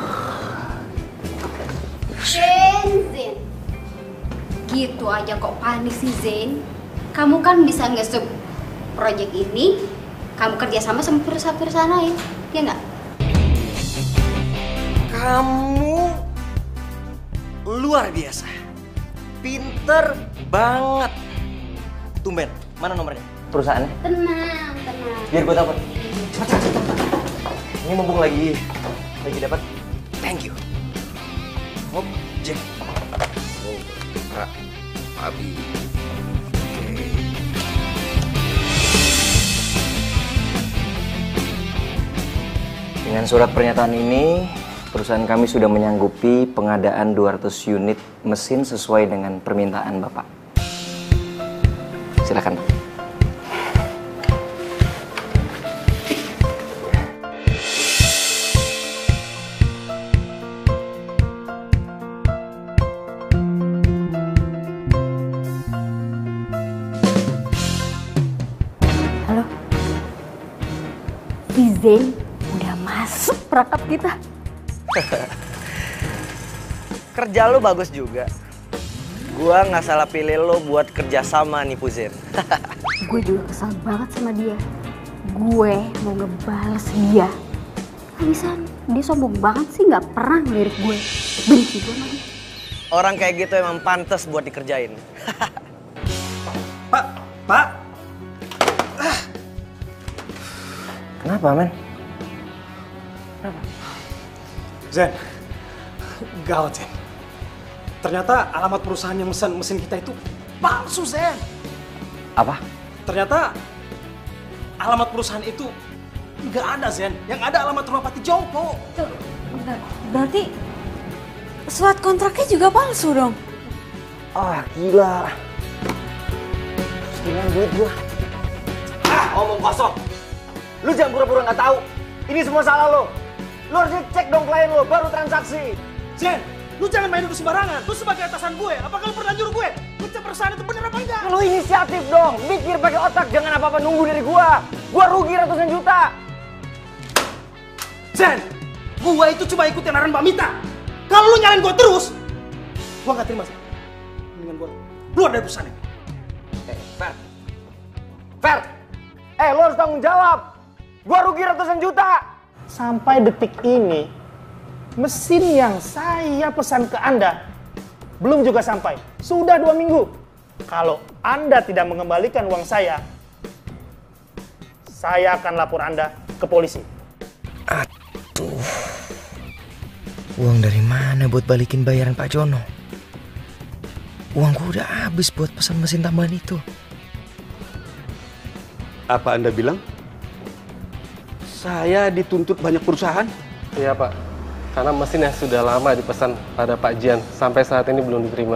Zen, Zen. Gitu aja kok panik sih, Zen. Kamu kan bisa nge-sub project ini, kamu kerjasama sama perusahaan-perusahaan lain, ya nggak? Kamu luar biasa. Pinter banget. Tumben, mana nomornya? Perusahaannya? Tenang, tenang. Biar gue dapat. Ini mumpung lagi lagi dapat. Thank you. Oh, Jack. Oh, Pak. Abi. Dengan surat pernyataan ini, perusahaan kami sudah menyanggupi pengadaan dua ratus unit mesin sesuai dengan permintaan Bapak. Silakan. Halo. Si Zen udah masuk perangkap kita. Kerja lo bagus juga. Gua nggak salah pilih lo buat kerja sama nih Zen. Gue juga kesal banget sama dia. Gue mau ngebales dia. Habisan, dia sombong banget sih, nggak pernah ngelirik gue. Benci gue sama dia. Orang kayak gitu emang pantas buat dikerjain. Pak, Pak. Kenapa, men? Zen, gawat, Zen. Ternyata alamat perusahaan yang mesin mesin kita itu palsu, Zen. Apa? Ternyata alamat perusahaan itu nggak ada, Zen. Yang ada alamat rumah Pati Jompo. Tuh, bentar. Berarti surat kontraknya juga palsu dong? Ah, gila. Gimana duit gua? Ah, omong kosong. Lu jangan pura-pura nggak tahu. Ini semua salah lo. Lu harusnya cek dong klien lo, baru transaksi. Zen, lu jangan main itu sembarangan. Lu sebagai atasan gue, apakah lu pernah nyuruh gue ngecek perusahaan itu bener apa enggak? Lu inisiatif dong, mikir pakai otak, jangan apa-apa nunggu dari gua. Gua rugi ratusan juta. Zen, gua itu cuma ikutin arahan Mbak Mita. Kalau lu nyalain gua terus, gua nggak terima, Zen. Mendingan gua keluar dari perusahaan ini. Eh, Fer. Fer. Eh, lu harus tanggung jawab. Gua rugi ratusan juta. Sampai detik ini, mesin yang saya pesan ke Anda belum juga sampai. Sudah dua minggu. Kalau Anda tidak mengembalikan uang saya, saya akan lapor Anda ke polisi. Aduh. Uang dari mana buat balikin bayaran Pak Jono? Uangku udah habis buat pesan mesin tambahan itu. Apa Anda bilang? Saya dituntut banyak perusahaan? Iya Pak, karena mesin yang sudah lama dipesan pada Pak Jian sampai saat ini belum diterima.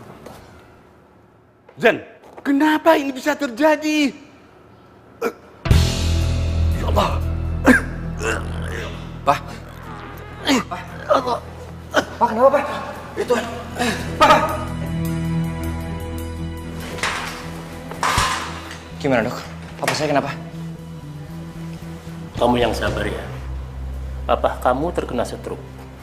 Zen, kenapa ini bisa terjadi? Ya Allah. Pak. Pak. Pak, kenapa Pak? Itu. Pak. Gimana dok? Papa saya kenapa? Kamu yang sabar ya. Papa kamu terkena stroke.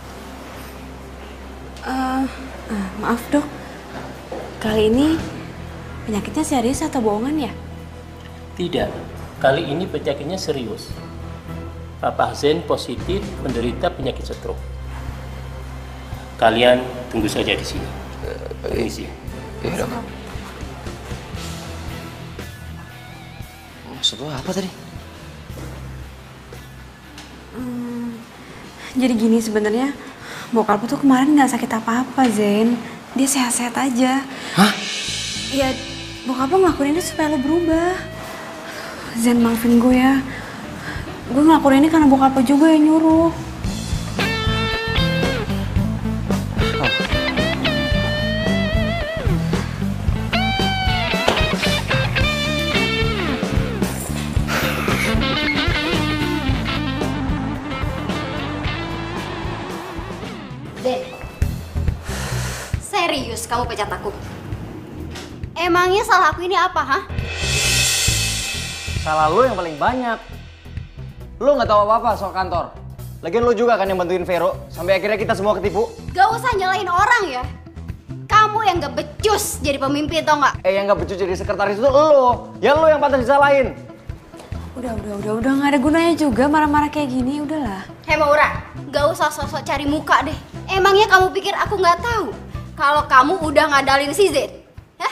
Uh, uh, maaf dok, kali ini penyakitnya serius atau bohongan ya? Tidak, kali ini penyakitnya serius. Papa Zen positif menderita penyakit stroke. Kalian tunggu saja di sini. Permisi. Iya udah, Pak. Maksud lo apa tadi? Hmm, jadi gini sebenarnya bokap tuh kemarin nggak sakit apa-apa, Zen. Dia sehat-sehat aja. Hah? Ya, bokap lo ngelakuin ini supaya lo berubah. Zen, maafin gue ya. Gue ngelakuin ini karena bokap lo juga yang nyuruh. Den, serius kamu pecat aku? Emangnya salah aku ini apa, hah? Salah lu yang paling banyak. Lu nggak tahu apa-apa soal kantor. Lagian lu juga kan yang bantuin Vero sampai akhirnya kita semua ketipu. Gak usah nyalahin orang ya. Kamu yang gak becus jadi pemimpin, tau nggak? Eh, yang gak becus jadi sekretaris itu lu. Ya lu yang pantas disalahin. Udah, udah, udah, udah nggak ada gunanya juga marah-marah kayak gini, udahlah. Hei Maura, gak usah sosok cari muka deh. Emangnya kamu pikir aku nggak tahu kalau kamu udah ngadalin si Zen? Hah?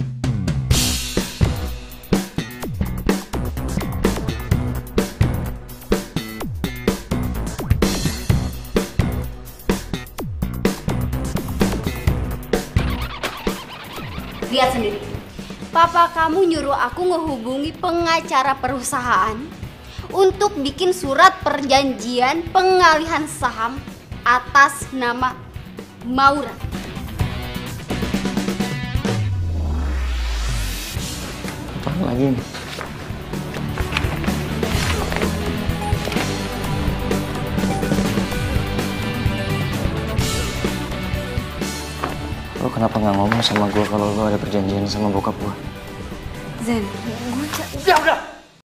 Lihat sendiri. Papa kamu nyuruh aku ngehubungi pengacara perusahaan untuk bikin surat perjanjian pengalihan saham atas nama Maura. Apaan lagi nih? Lo kenapa nggak ngomong sama gue kalau lo ada perjanjian sama bokap gue? Zen, gue... Udah, udah!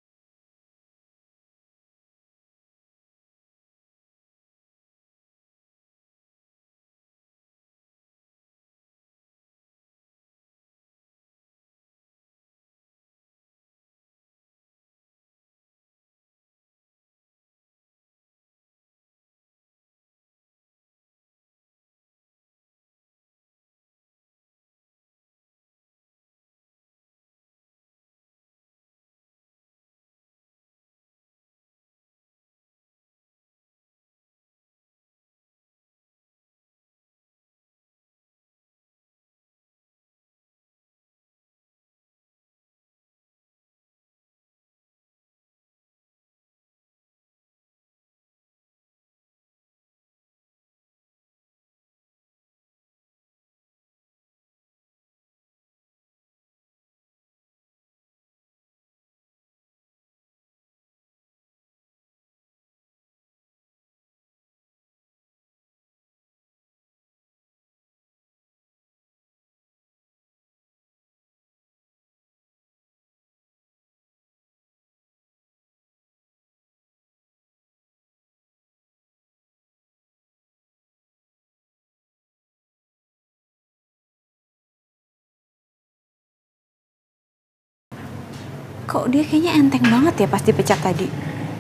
Kok dia kayaknya enteng banget ya pas dipecat tadi.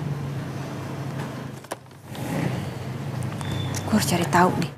Gue harus cari tahu nih.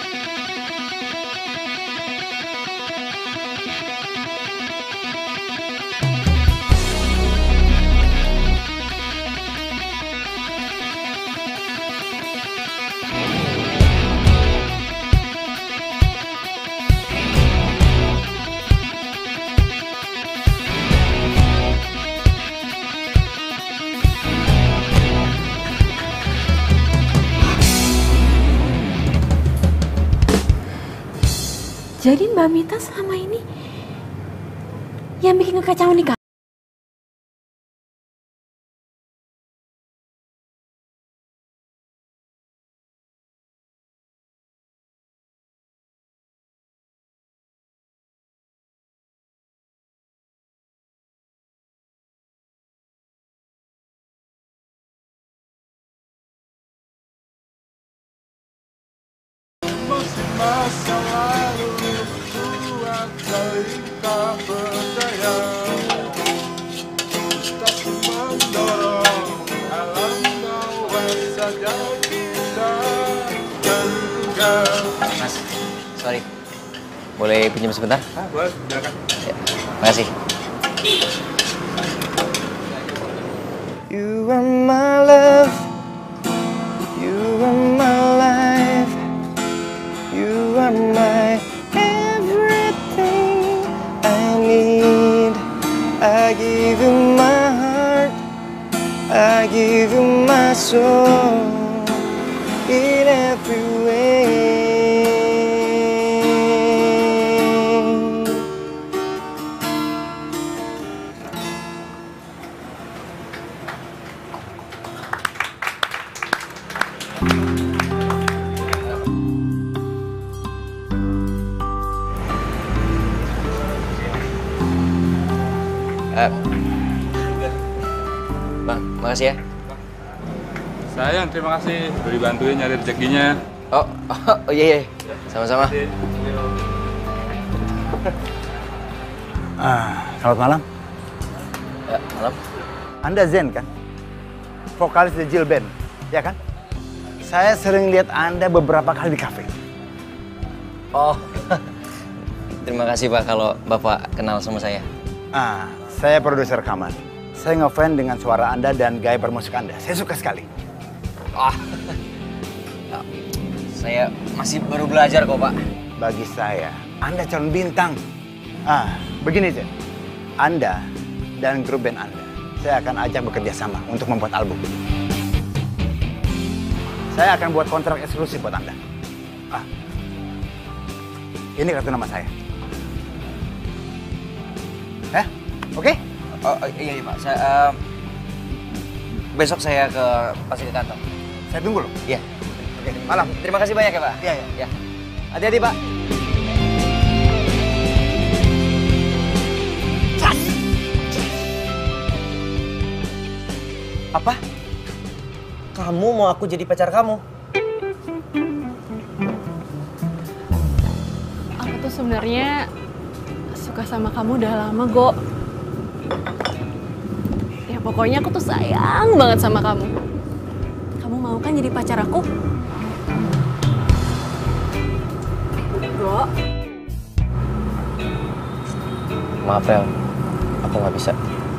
Jadi Mbak Mita selama ini yang bikin kekacauan di kantor. Masa lalu buat cerita berdaya, tak mendorong alam bawah saja kita tinggal. Mas, sorry. boleh pinjam sebentar? Ah, boleh, silakan. Ya, makasih. You are my love, you are my life, you are my everything I need. I give you my heart, I give you my soul in every way. Uh, bang, makasih ya. Sayang, terima kasih udah dibantuin nyari rezekinya. Oh, oh, oh iya, iya. Sama-sama. Ah, selamat malam. Ya, malam. Anda Zen kan? Vokalis The Jill Band, ya kan? Saya sering lihat Anda beberapa kali di kafe. Oh, terima kasih Pak kalau Bapak kenal sama saya. Ah, saya produser rekaman. Saya ngefans dengan suara Anda dan gaya bermusik Anda. Saya suka sekali. Wah, saya masih baru belajar kok Pak. Bagi saya, Anda calon bintang. Ah, begini Zen. Anda dan grup band Anda, saya akan ajak bekerja sama untuk membuat album. Saya akan buat kontrak eksklusif buat Anda. Ah, ini kartu nama saya. Eh, oke? Okay? Oh, iya, iya Pak. Saya, uh, besok saya ke pasti ke kantor. Saya tunggu loh. Iya. Oke, malam. Terima kasih banyak ya Pak. Iya, iya. Ya. Hati-hati Pak. Apa? Kamu mau aku jadi pacar kamu? Aku tuh sebenarnya suka sama kamu udah lama, Go. Ya pokoknya aku tuh sayang banget sama kamu. Kamu mau kan jadi pacar aku? Go. Maaf Rel, aku nggak bisa.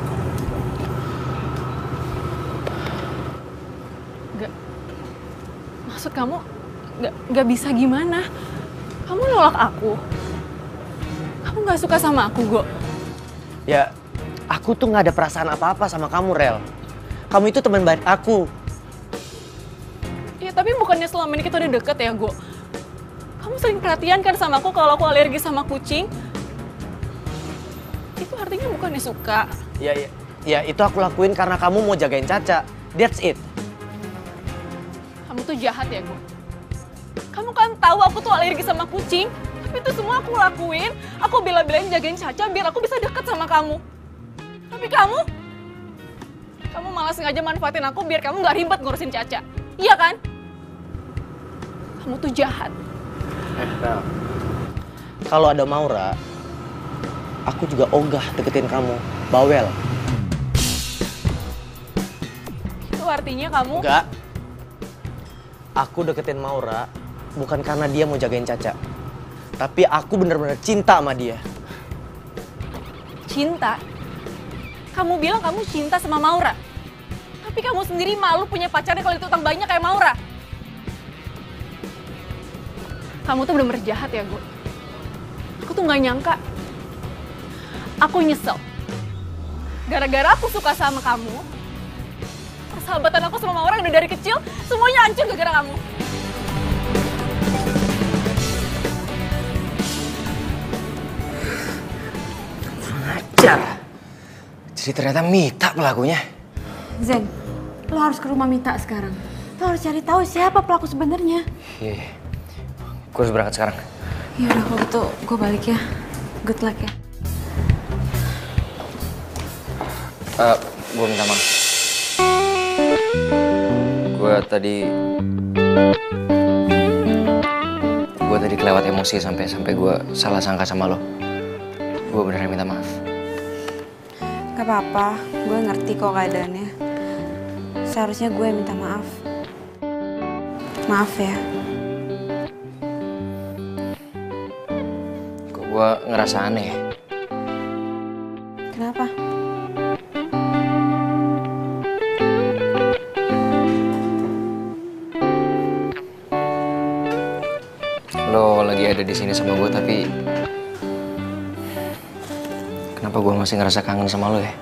Gak. Maksud kamu gak, gak bisa gimana? Kamu nolak aku? Kamu gak suka sama aku, Go? Ya, aku tuh nggak ada perasaan apa-apa sama kamu, Rel. Kamu itu teman baik aku. Ya, tapi bukannya selama ini kita udah deket ya, Go? Kamu sering perhatian kan sama aku kalau aku alergi sama kucing? Itu artinya bukannya suka. Ya, ya, ya itu aku lakuin karena kamu mau jagain Caca. That's it. Kamu tuh jahat ya, Go? Kamu kan tahu aku tuh alergi sama kucing. Tapi itu semua aku lakuin. Aku bela-belain jagain Caca biar aku bisa deket sama kamu. Tapi kamu, kamu malah sengaja manfaatin aku biar kamu gak ribet ngurusin Caca. Iya kan? Kamu tuh jahat. Eh, Rel. Kalau ada Maura, aku juga ogah deketin kamu. Bawel. Itu artinya kamu... Enggak. Aku deketin Maura bukan karena dia mau jagain Caca. Tapi aku bener-bener cinta sama dia. Cinta? Kamu bilang kamu cinta sama Maura. Tapi kamu sendiri malu punya pacarnya kalau itu utang banyak kayak Maura. Kamu tuh bener-bener jahat ya, Go. Aku tuh gak nyangka. Aku nyesel. Gara-gara aku suka sama kamu, persahabatan aku sama Maura udah dari kecil, semuanya hancur gara-gara kamu. Ajar. Jadi ternyata Mita pelakunya. Zen, lo harus ke rumah Mita sekarang. Lo harus cari tahu siapa pelaku sebenarnya. Iya, gue harus berangkat sekarang. Ya udah kalau gitu gue balik ya. Good luck ya. Uh, gue minta maaf. Gue tadi, gue tadi kelewat emosi sampai sampai gue salah sangka sama lo. Gue beneran minta maaf. Gak apa-apa, gue ngerti kok keadaannya. Seharusnya gue yang minta maaf. Maaf ya. Gue gue ngerasa aneh ya. Kenapa? Lo lagi ada di sini sama gue, tapi kenapa gue masih ngerasa kangen sama lo ya?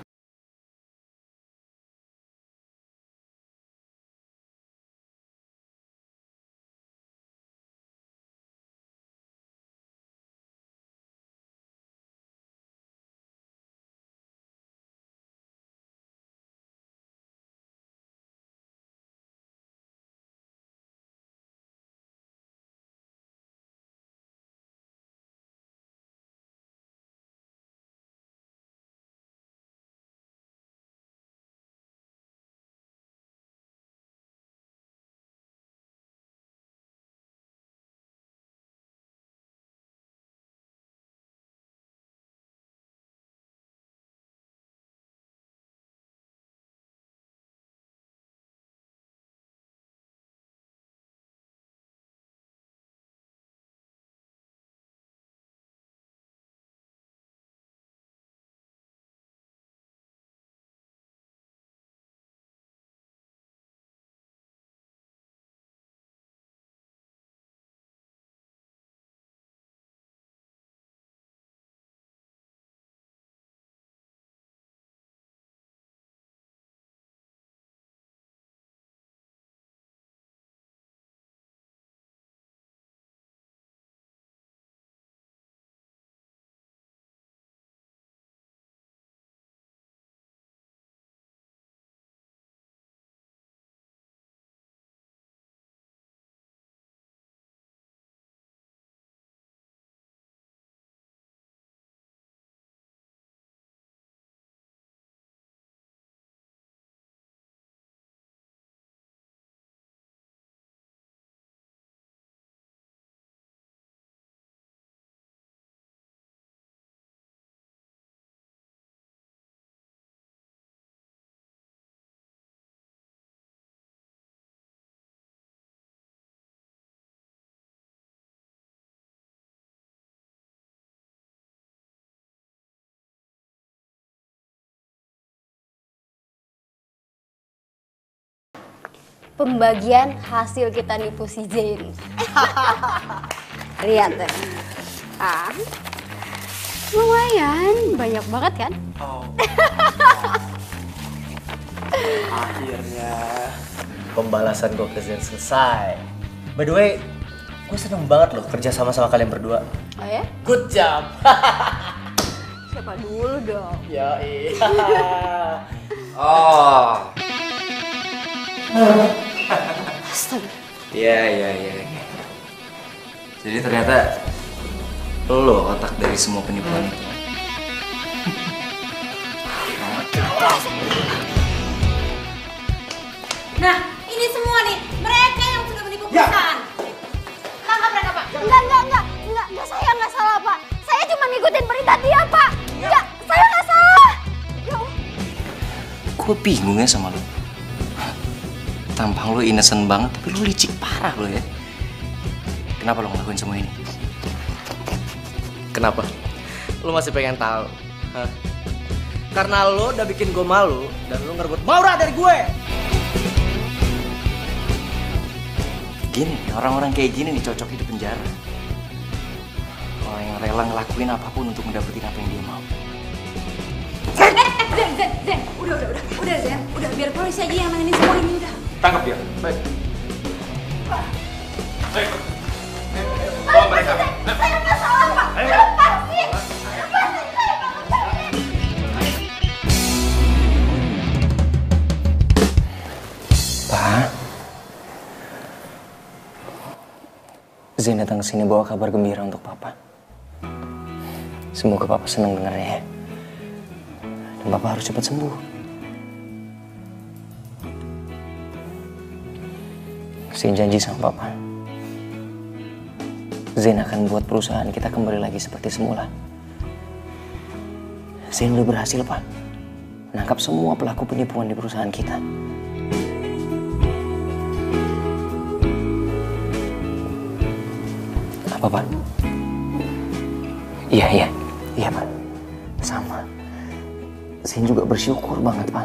Pembagian hasil kita nipu si Zain. Lihat deh. Ah, lumayan, banyak banget kan? Oh. Akhirnya pembalasan gue ke Zain selesai. By the way, gue seneng banget loh kerja sama sama kalian berdua. Oh ya? Good job. Siapa dulu dong? Ya iya. Oh. Astaga. Iya, iya, iya. Jadi ternyata lo otak dari semua penipuan itu. Nah, ini semua nih, mereka yang sudah menipu perusahaan. Tangkap mereka, Pak. Enggak, enggak, enggak. Enggak, enggak, saya enggak salah, Pak. Saya cuma ngikutin perintah dia, Pak. Enggak, saya enggak salah. Ya Allah. Gue bingung ya sama lo. Tampang lo innocent banget, tapi lo licik parah lo ya. Kenapa lo ngelakuin semua ini? Kenapa? Lo masih pengen tahu? Hah? Karena lo udah bikin gue malu dan lo ngerebut Maura dari gue. Gini, orang-orang kayak gini nih cocok di penjara. Orang yang rela ngelakuin apapun untuk mendapatkan apa yang dia mau. Zen, Zen, Zen, Zen, udah, udah, udah, udah Zen, udah biar polisi aja yang nanganin semua ini udah. Tangkap dia. Baik. Baik. Bawa mereka. Saya nggak salah, Pak. Lepasin. Lepasin saya, Pak. Pak, Zain datang ke sini bawa kabar gembira untuk Papa. Semoga Papa senang dengarnya ya. Dan Papa harus cepat sembuh. Zain janji sama Papa, Zain akan buat perusahaan kita kembali lagi seperti semula. Zain udah berhasil, Pak, menangkap semua pelaku penipuan di perusahaan kita. Apa, Pak? Iya, iya. Iya, Pak. Sama. Zain juga bersyukur banget, Pak.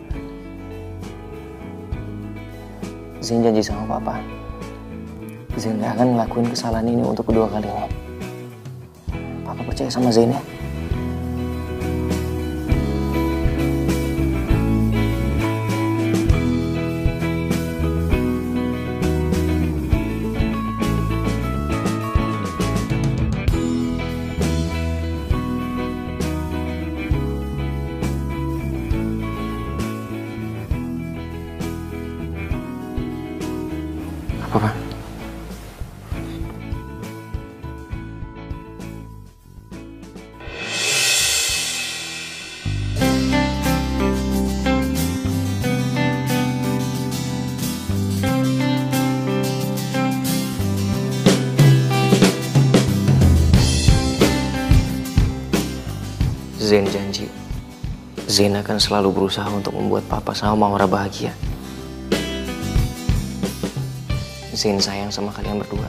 Zain janji sama Papa. Zain gak akan ngelakuin kesalahan ini untuk kedua kalinya. Papa percaya sama Zain ya? Apa, Pak? Zain janji, Zain akan selalu berusaha untuk membuat Papa sama Maura bahagia. Zain sayang sama kalian berdua.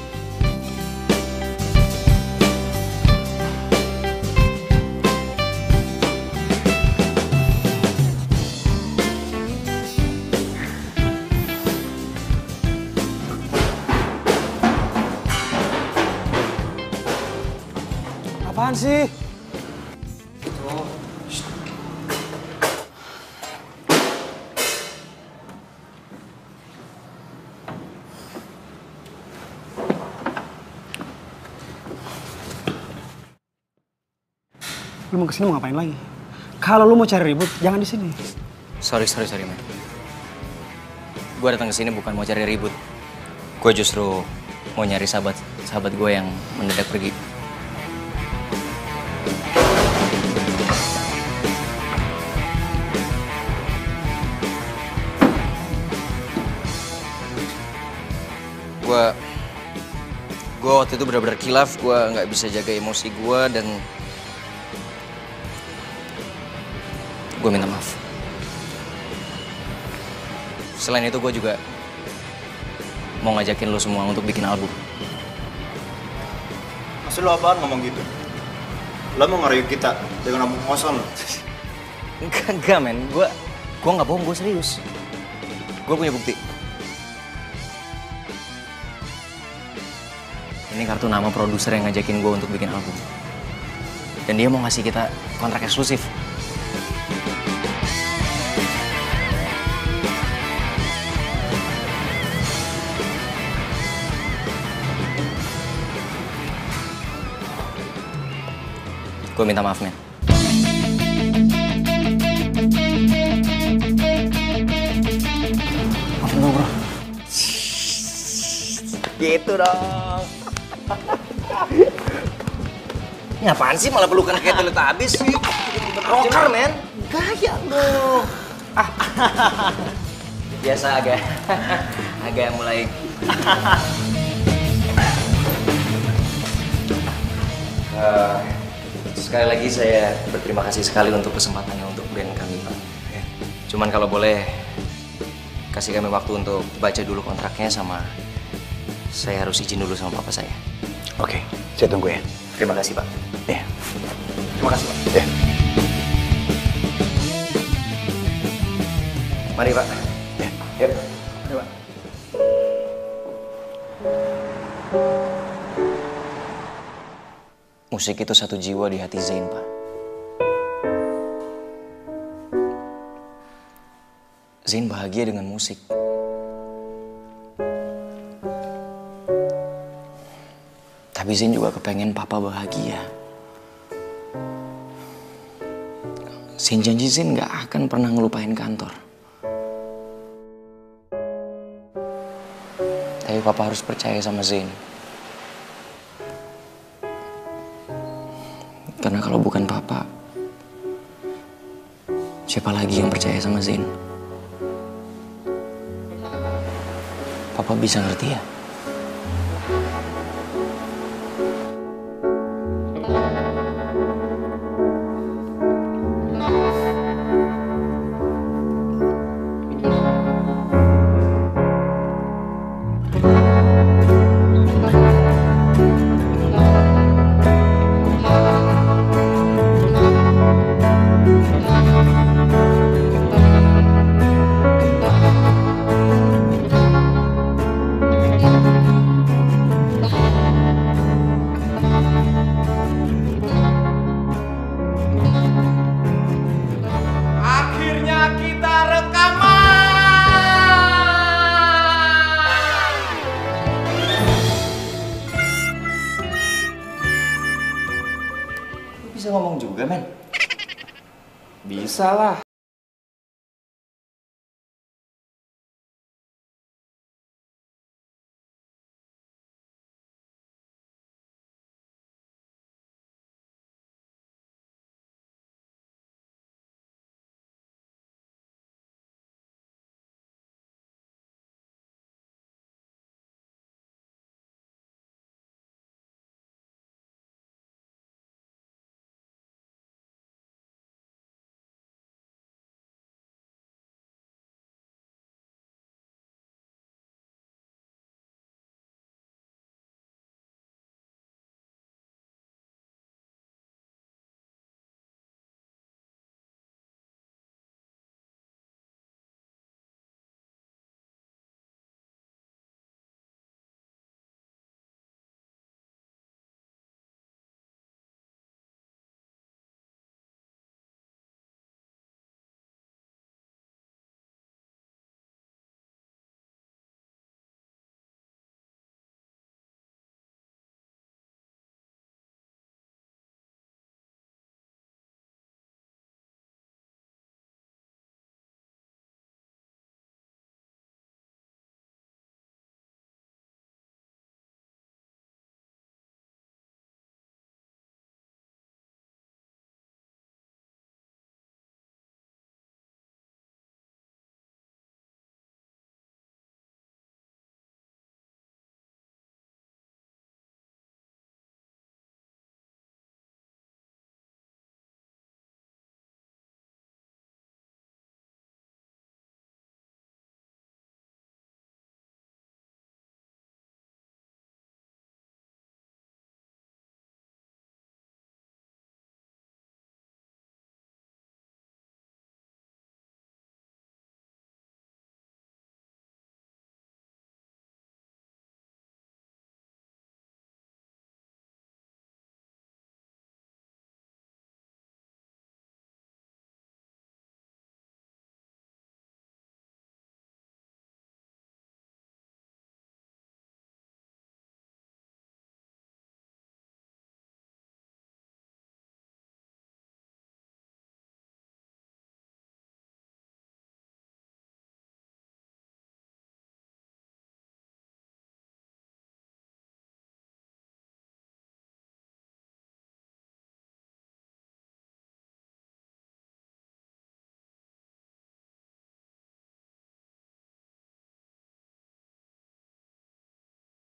Apaan sih? Lu mau kesini mau ngapain lagi? Kalau lu mau cari ribut, jangan di sini. Sorry, sorry, sorry, man. Gue datang ke sini bukan mau cari ribut. Gue justru mau nyari sahabat sahabat gue yang mendadak pergi. Gue gue waktu itu benar-benar kilaf. Gue nggak bisa jaga emosi gue dan gue minta maaf. Selain itu gue juga mau ngajakin lo semua untuk bikin album. Maksud lo apaan ngomong gitu? Lo mau ngerayu kita dengan ngomong kosong lo? Enggak, enggak men. Gue gue nggak bohong, gue serius. Gue punya bukti. Ini kartu nama produser yang ngajakin gue untuk bikin album. Dan dia mau ngasih kita kontrak eksklusif. Gue minta maaf, men. Maafin gue, bro. Gitu dong. Ini apaan sih malah pelukan kayak telet habis sih? Rocker, men. Gaya lo. Ah. Biasa agak agak mulai uh, sekali lagi saya berterima kasih sekali untuk kesempatannya untuk band kami. Cuman kalau boleh kasih kami waktu untuk baca dulu kontraknya, sama saya harus izin dulu sama papa saya. Oke, saya tunggu ya. Terima kasih, Pak. Ya. Terima kasih, Pak. Ya. Mari, Pak. Ya. Yuk. Mari, Pak. Musik itu satu jiwa di hati Zain, Pak. Zain bahagia dengan musik. Tapi Zain juga kepengen papa bahagia. Zain janji Zain gak akan pernah ngelupain kantor. Tapi papa harus percaya sama Zain. Karena kalau bukan papa, siapa lagi yang percaya sama Zain? Papa bisa ngerti ya? juga, men. Bisa lah.